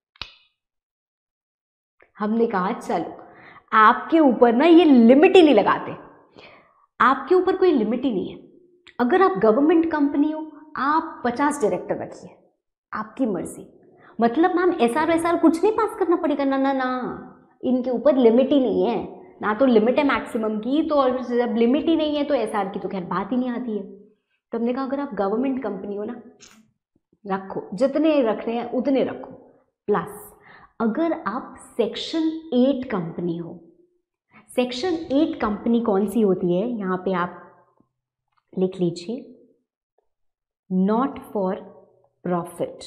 हमने कहा चलो आपके ऊपर ना ये लिमिट ही नहीं लगाते, आपके ऊपर कोई लिमिट ही नहीं है। अगर आप गवर्नमेंट कंपनी हो, आप 50 डायरेक्टर रखिए, आपकी मर्जी। मतलब मैम एसआर कुछ नहीं पास करना पड़ेगा, ना ना ना, इनके ऊपर लिमिट ही नहीं है ना, तो लिमिट है मैक्सिमम की, तो और जब लिमिट ही नहीं है तो एसआर की तो खैर बात ही नहीं आती है। तो हमने कहा अगर आप गवर्नमेंट कंपनी हो ना, रखो जितने रखने हैं उतने रखो। प्लस अगर आप सेक्शन 8 कंपनी हो, सेक्शन 8 कंपनी कौन सी होती है, यहाँ पे आप लिख लीजिए, not for profit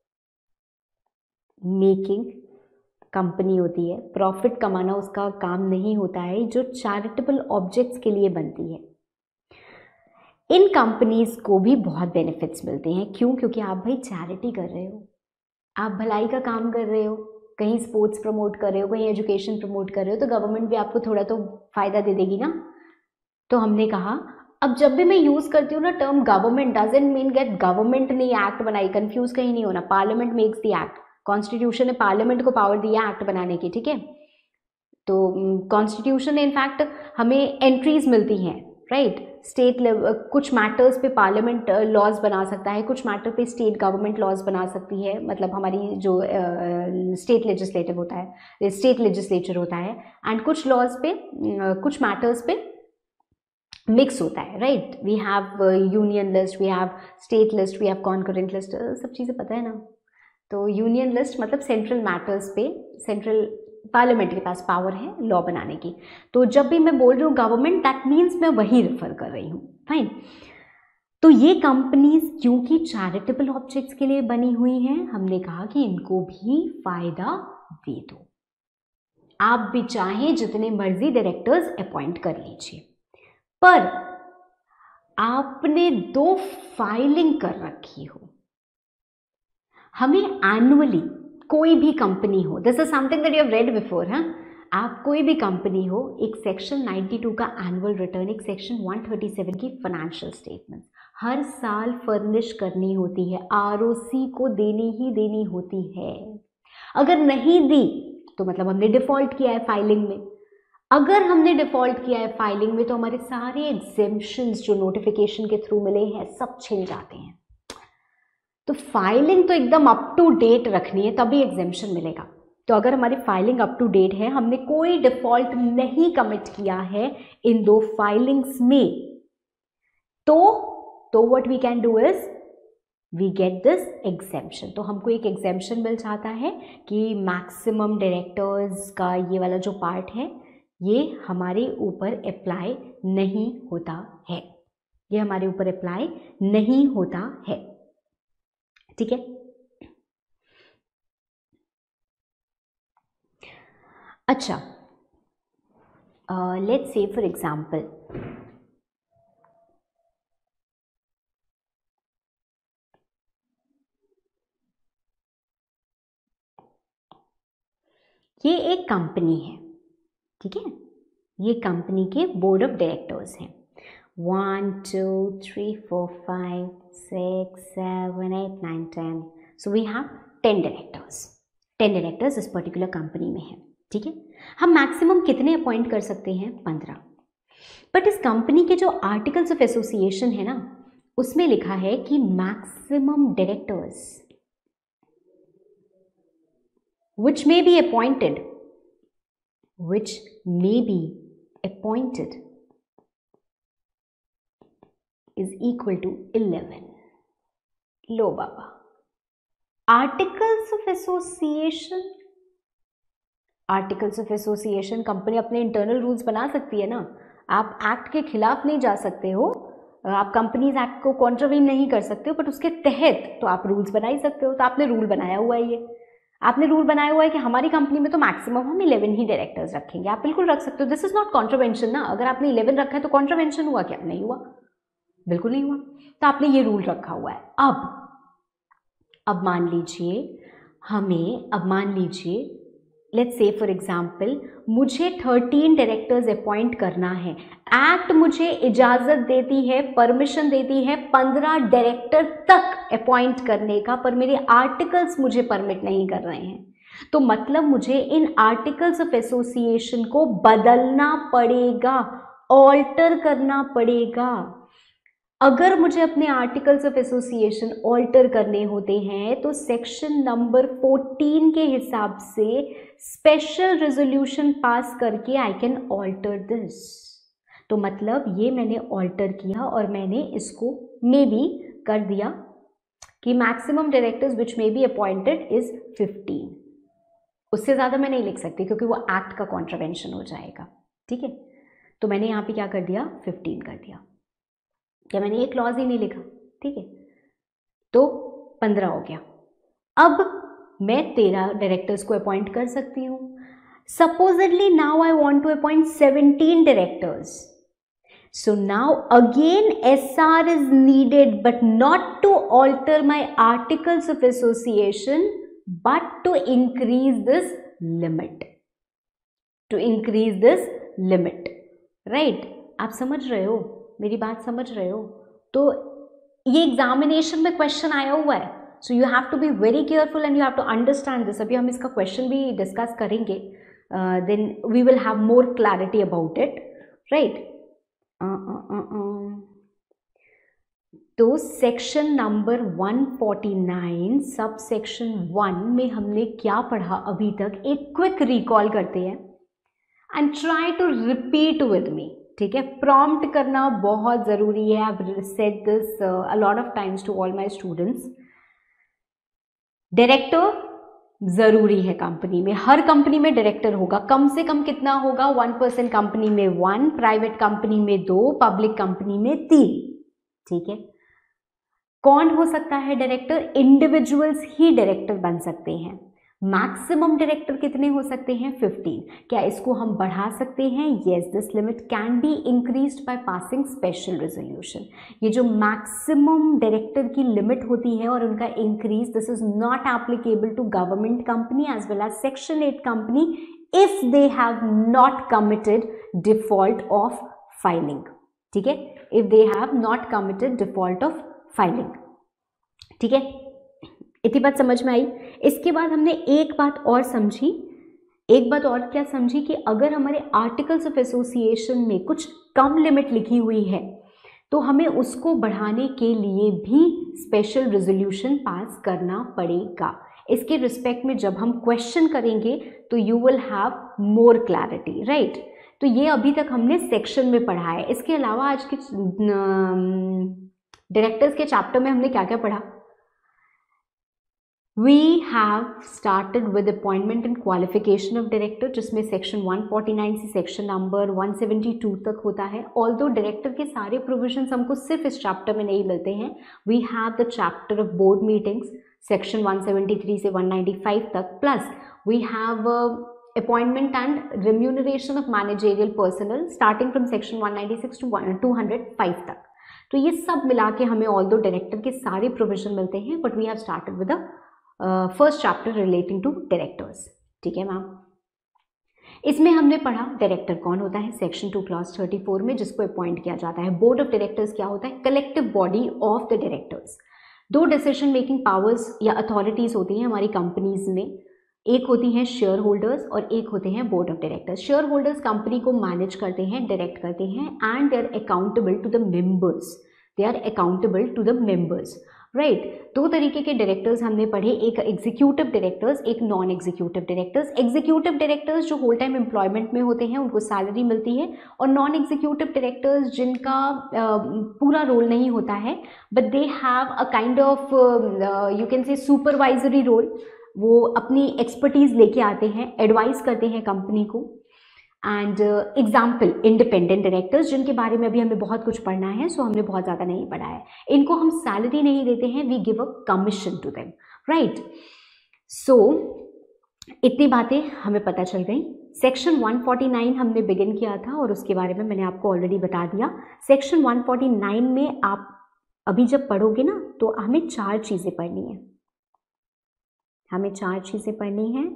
making company होती है। प्रॉफिट कमाना उसका काम नहीं होता है, जो चैरिटेबल ऑब्जेक्ट्स के लिए बनती है। इन कंपनीज को भी बहुत बेनिफिट्स मिलते हैं। क्यों? क्योंकि आप भाई चैरिटी कर रहे हो, आप भलाई का काम कर रहे हो, कहीं स्पोर्ट्स प्रमोट कर रहे हो, कहीं एजुकेशन प्रमोट कर रहे हो, तो गवर्नमेंट भी आपको थोड़ा तो फायदा दे देगी ना। तो हमने कहा अब जब भी मैं यूज करती हूँ ना term government, doesn't mean get government ने एक्ट बनाई, कंफ्यूज कहीं नहीं होना। Parliament makes the act, constitution ने पार्लियामेंट को पावर दिया एक्ट बनाने की। ठीक है, तो कॉन्स्टिट्यूशन ने इनफैक्ट हमें एंट्रीज मिलती हैं, राइट। स्टेट लेवल कुछ मैटर्स पे पार्लियामेंट लॉज बना सकता है, कुछ मैटर पे स्टेट गवर्नमेंट लॉज बना सकती है, मतलब हमारी जो स्टेट लेजिस्लेटिव होता है, स्टेट लेजिस्लेचर होता है, एंड कुछ लॉज पे कुछ मैटर्स पे मिक्स होता है, right. We have union list, we have state list, we have concurrent list, सब चीज़ें पता है ना। तो यूनियन लिस्ट मतलब सेंट्रल मैटर्स पे सेंट्रल पार्लियामेंट के पास पावर है लॉ बनाने की। तो जब भी मैं बोल रही हूँ गवर्नमेंट, दैट मीन्स मैं वही रेफर कर रही हूँ, फाइन। तो ये कंपनीज क्योंकि चैरिटेबल ऑब्जेक्ट्स के लिए बनी हुई हैं, हमने कहा कि इनको भी फायदा दे दो। आप भी चाहें जितने मर्जी डायरेक्टर्स अपॉइंट कर लीजिए, पर आपने 2 फाइलिंग कर रखी हो। हमें एनुअली कोई भी कंपनी हो, this is something that you have read before, हाँ, आप कोई भी कंपनी हो, एक सेक्शन 92 का एनुअल रिटर्न, एक सेक्शन 137 की फाइनेंशियल स्टेटमेंट हर साल फर्निश करनी होती है, आरओसी को देनी होती है। अगर नहीं दी तो मतलब हमने डिफॉल्ट किया है फाइलिंग में। अगर हमने डिफॉल्ट किया है फाइलिंग में तो हमारे सारे एग्जेम्पशंस जो नोटिफिकेशन के थ्रू मिले हैं सब छिन जाते हैं। तो फाइलिंग तो एकदम अप टू डेट रखनी है, तभी एग्जेम्पशन मिलेगा। तो अगर हमारी फाइलिंग अप टू डेट है, हमने कोई डिफॉल्ट नहीं कमिट किया है इन 2 फाइलिंग्स में, तो what we can do is we get this exemption. तो हमको एक एग्जेम्पशन मिल जाता है कि मैक्सिमम डायरेक्टर्स का ये वाला जो पार्ट है ये हमारे ऊपर अप्लाई नहीं होता है, ये हमारे ऊपर अप्लाई नहीं होता है। ठीक है, अच्छा, लेट्स से फॉर एग्जाम्पल ये एक कंपनी है, ठीक है, ये कंपनी के बोर्ड ऑफ डायरेक्टर्स हैं। 1 2 3 4 5 6 7 8 9 10, so we have 10 directors. 10 directors इस पर्टिकुलर कंपनी में है। ठीक है, हम मैक्सिमम कितने अपॉइंट कर सकते हैं? 15। बट इस कंपनी के जो आर्टिकल्स ऑफ एसोसिएशन है ना, उसमें लिखा है कि maximum directors which may be appointed is equal to 11। लो बाबा, आर्टिकल्स ऑफ एसोसिएशन कंपनी अपने इंटरनल रूल्स बना सकती है ना। आप एक्ट के खिलाफ नहीं जा सकते हो, आप कंपनीज एक्ट को कॉन्ट्रावेन नहीं कर सकते हो, बट उसके तहत तो आप रूल्स बना ही सकते हो। तो आपने रूल बनाया हुआ है, ये आपने रूल बनाया हुआ है कि हमारी कंपनी में तो मैक्सिमम हम 11 ही डायरेक्टर्स रखेंगे। आप बिल्कुल रख सकते हो, दिस इज नॉट कॉन्ट्रावेंशन ना। अगर आपने 11 रखा है तो कॉन्ट्रावेंशन हुआ क्या? नहीं हुआ, बिल्कुल नहीं हुआ। तो आपने ये रूल रखा हुआ है। अब मान लीजिए लेट्स से फॉर एग्जाम्पल मुझे 13 डायरेक्टर्स अपॉइंट करना है। एक्ट मुझे इजाजत देती है, परमिशन देती है 15 डायरेक्टर तक अपॉइंट करने का, पर मेरे आर्टिकल्स मुझे परमिट नहीं कर रहे हैं। तो मतलब मुझे इन आर्टिकल्स ऑफ एसोसिएशन को बदलना पड़ेगा, ऑल्टर करना पड़ेगा। अगर मुझे अपने आर्टिकल्स ऑफ एसोसिएशन ऑल्टर करने होते हैं तो सेक्शन नंबर 14 के हिसाब से स्पेशल रेजोल्यूशन पास करके आई कैन ऑल्टर दिस। तो मतलब ये मैंने ऑल्टर किया और मैंने इसको मे बी कर दिया कि maximum directors which may be appointed is 15। उससे ज़्यादा मैं नहीं लिख सकती क्योंकि वो एक्ट का कॉन्ट्रावेंशन हो जाएगा। ठीक है, तो मैंने यहाँ पे क्या कर दिया? 15 कर दिया, क्या मैंने ये क्लॉज ही नहीं लिखा। ठीक है, तो 15 हो गया। अब मैं 13 डायरेक्टर्स को अपॉइंट कर सकती हूँ। Supposedly now I want to appoint 17 directors, so now again SR is needed but not to alter my articles of association but to increase this limit, right? आप समझ रहे हो, मेरी बात समझ रहे हो? तो ये एग्जामिनेशन में क्वेश्चन आया हुआ है, so you have to be very careful and you have to understand this. अभी हम इसका क्वेश्चन भी डिस्कस करेंगे, then we will have more clarity about it, right? तो सेक्शन नंबर 149 सब सेक्शन 1 में हमने क्या पढ़ा अभी तक, एक क्विक रिकॉल करते हैं and try to repeat with me. ठीक है, प्रॉम्प्ट करना बहुत ज़रूरी है। I have said this a lot of times to all my students. Director ज़रूरी है कंपनी में, हर कंपनी में डायरेक्टर होगा। कम से कम कितना होगा? 1% कंपनी में 1, प्राइवेट कंपनी में 2, पब्लिक कंपनी में 3। ठीक है, कौन हो सकता है डायरेक्टर? इंडिविजुअल्स ही डायरेक्टर बन सकते हैं। मैक्सिमम डायरेक्टर कितने हो सकते हैं? 15। क्या इसको हम बढ़ा सकते हैं? Yes, this limit can be increased by passing special resolution. ये जो मैक्सिमम डायरेक्टर की लिमिट होती है और उनका increase, this is not applicable to government company as well as section 8 company if they have not committed default of filing. ठीक है, if they have not committed default of filing. ठीक है, इतनी बात समझ में आई। इसके बाद हमने एक बात और समझी, एक बात और क्या समझी कि अगर हमारे आर्टिकल्स ऑफ एसोसिएशन में कुछ कम लिमिट लिखी हुई है तो हमें उसको बढ़ाने के लिए भी स्पेशल रेजोल्यूशन पास करना पड़ेगा। इसके रिस्पेक्ट में जब हम क्वेश्चन करेंगे तो you will have more clarity, right. तो ये अभी तक हमने सेक्शन में पढ़ा है। इसके अलावा आज के डायरेक्टर्स के चैप्टर में हमने क्या क्या पढ़ा? We have started with appointment and qualification of director, जिसमें सेक्शन 149 से सेक्शन नंबर 172 तक होता है। ऑल्दो डायरेक्टर के सारे प्रोविजंस हमको सिर्फ इस चैप्टर में नहीं मिलते हैं। We have the chapter of board meetings section 173 से 195 तक, plus we have appointment and remuneration of managerial personnel starting from section 196 to 205 तक। तो ये सब मिला के हमें ऑल्दो डायरेक्टर के सारे प्रोविजन मिलते हैं, but we have started with the first chapter relating to directors. ठीक है मैम, इसमें हमने पढ़ा डायरेक्टर कौन होता है सेक्शन 2 क्लॉज 34 में, जिसको अपॉइंट किया जाता है। बोर्ड ऑफ डायरेक्टर्स क्या होता है? Collective body of the directors. दो डिसीजन मेकिंग पावर्स या अथॉरिटीज होती हैं हमारी कंपनीज में, एक होती हैं शेयर होल्डर्स और एक होते हैं board of directors. Share holders company को मैनेज करते हैं, डायरेक्ट करते हैं, and they are accountable to the members, they are accountable to the members, right. दो तरीके के डायरेक्टर्स हमने पढ़े, एक एग्जीक्यूटिव डायरेक्टर्स, एक non executive directors. Executive directors जो होल टाइम एम्प्लॉयमेंट में होते हैं उनको सैलरी मिलती है, और नॉन एग्जीक्यूटिव डायरेक्टर्स जिनका पूरा रोल नहीं होता है but they have a kind of you can say supervisory role. वो अपनी एक्सपर्टीज लेके आते हैं, एडवाइस करते हैं कंपनी को। एंड एग्जाम्पल इंडिपेंडेंट डायरेक्टर्स, जिनके बारे में अभी हमें बहुत कुछ पढ़ना है, सो हमने बहुत ज़्यादा नहीं पढ़ा है। इनको हम सैलरी नहीं देते हैं, we give a commission to them, right. So इतनी बातें हमें पता चल गई। सेक्शन 149 हमने बिगिन किया था और उसके बारे में मैंने आपको ऑलरेडी बता दिया। सेक्शन 149 में आप अभी जब पढ़ोगे ना तो हमें 4 चीज़ें पढ़नी है, हमें 4 चीज़ें पढ़नी है।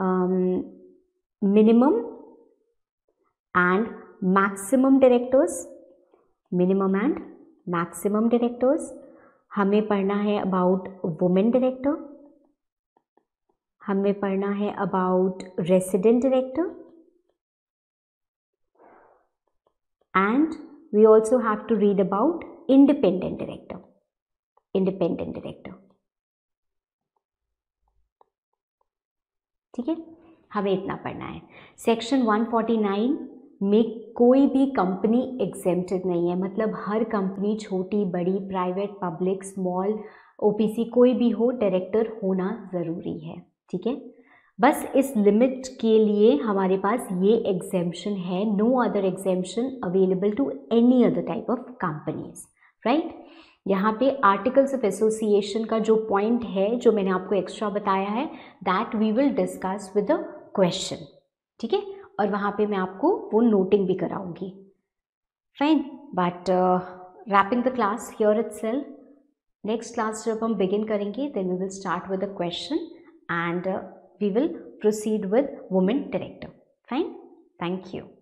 Minimum and maximum directors, minimum and maximum directors। हमें पढ़ना है about women director, हमें पढ़ना है about resident director, and we also have to read about independent director, independent director। ठीक है, हमें इतना पढ़ना है। सेक्शन 149 में कोई भी कंपनी एग्जेम्प्टेड नहीं है, मतलब हर कंपनी छोटी बड़ी प्राइवेट पब्लिक स्मॉल ओपीसी कोई भी हो, डायरेक्टर होना ज़रूरी है। ठीक है, बस इस लिमिट के लिए हमारे पास ये एग्जेम्पशन है, no other exemption available to any other type of companies, right. यहाँ पे आर्टिकल्स ऑफ एसोसिएशन का जो पॉइंट है जो मैंने आपको एक्स्ट्रा बताया है, that we will discuss with the question. ठीक है, और वहाँ पे मैं आपको वो नोटिंग भी कराऊंगी, fine. But wrapping the class here itself. Next class जब हम बिगिन करेंगे then we will start with the question and we will proceed with women director, fine. Thank you.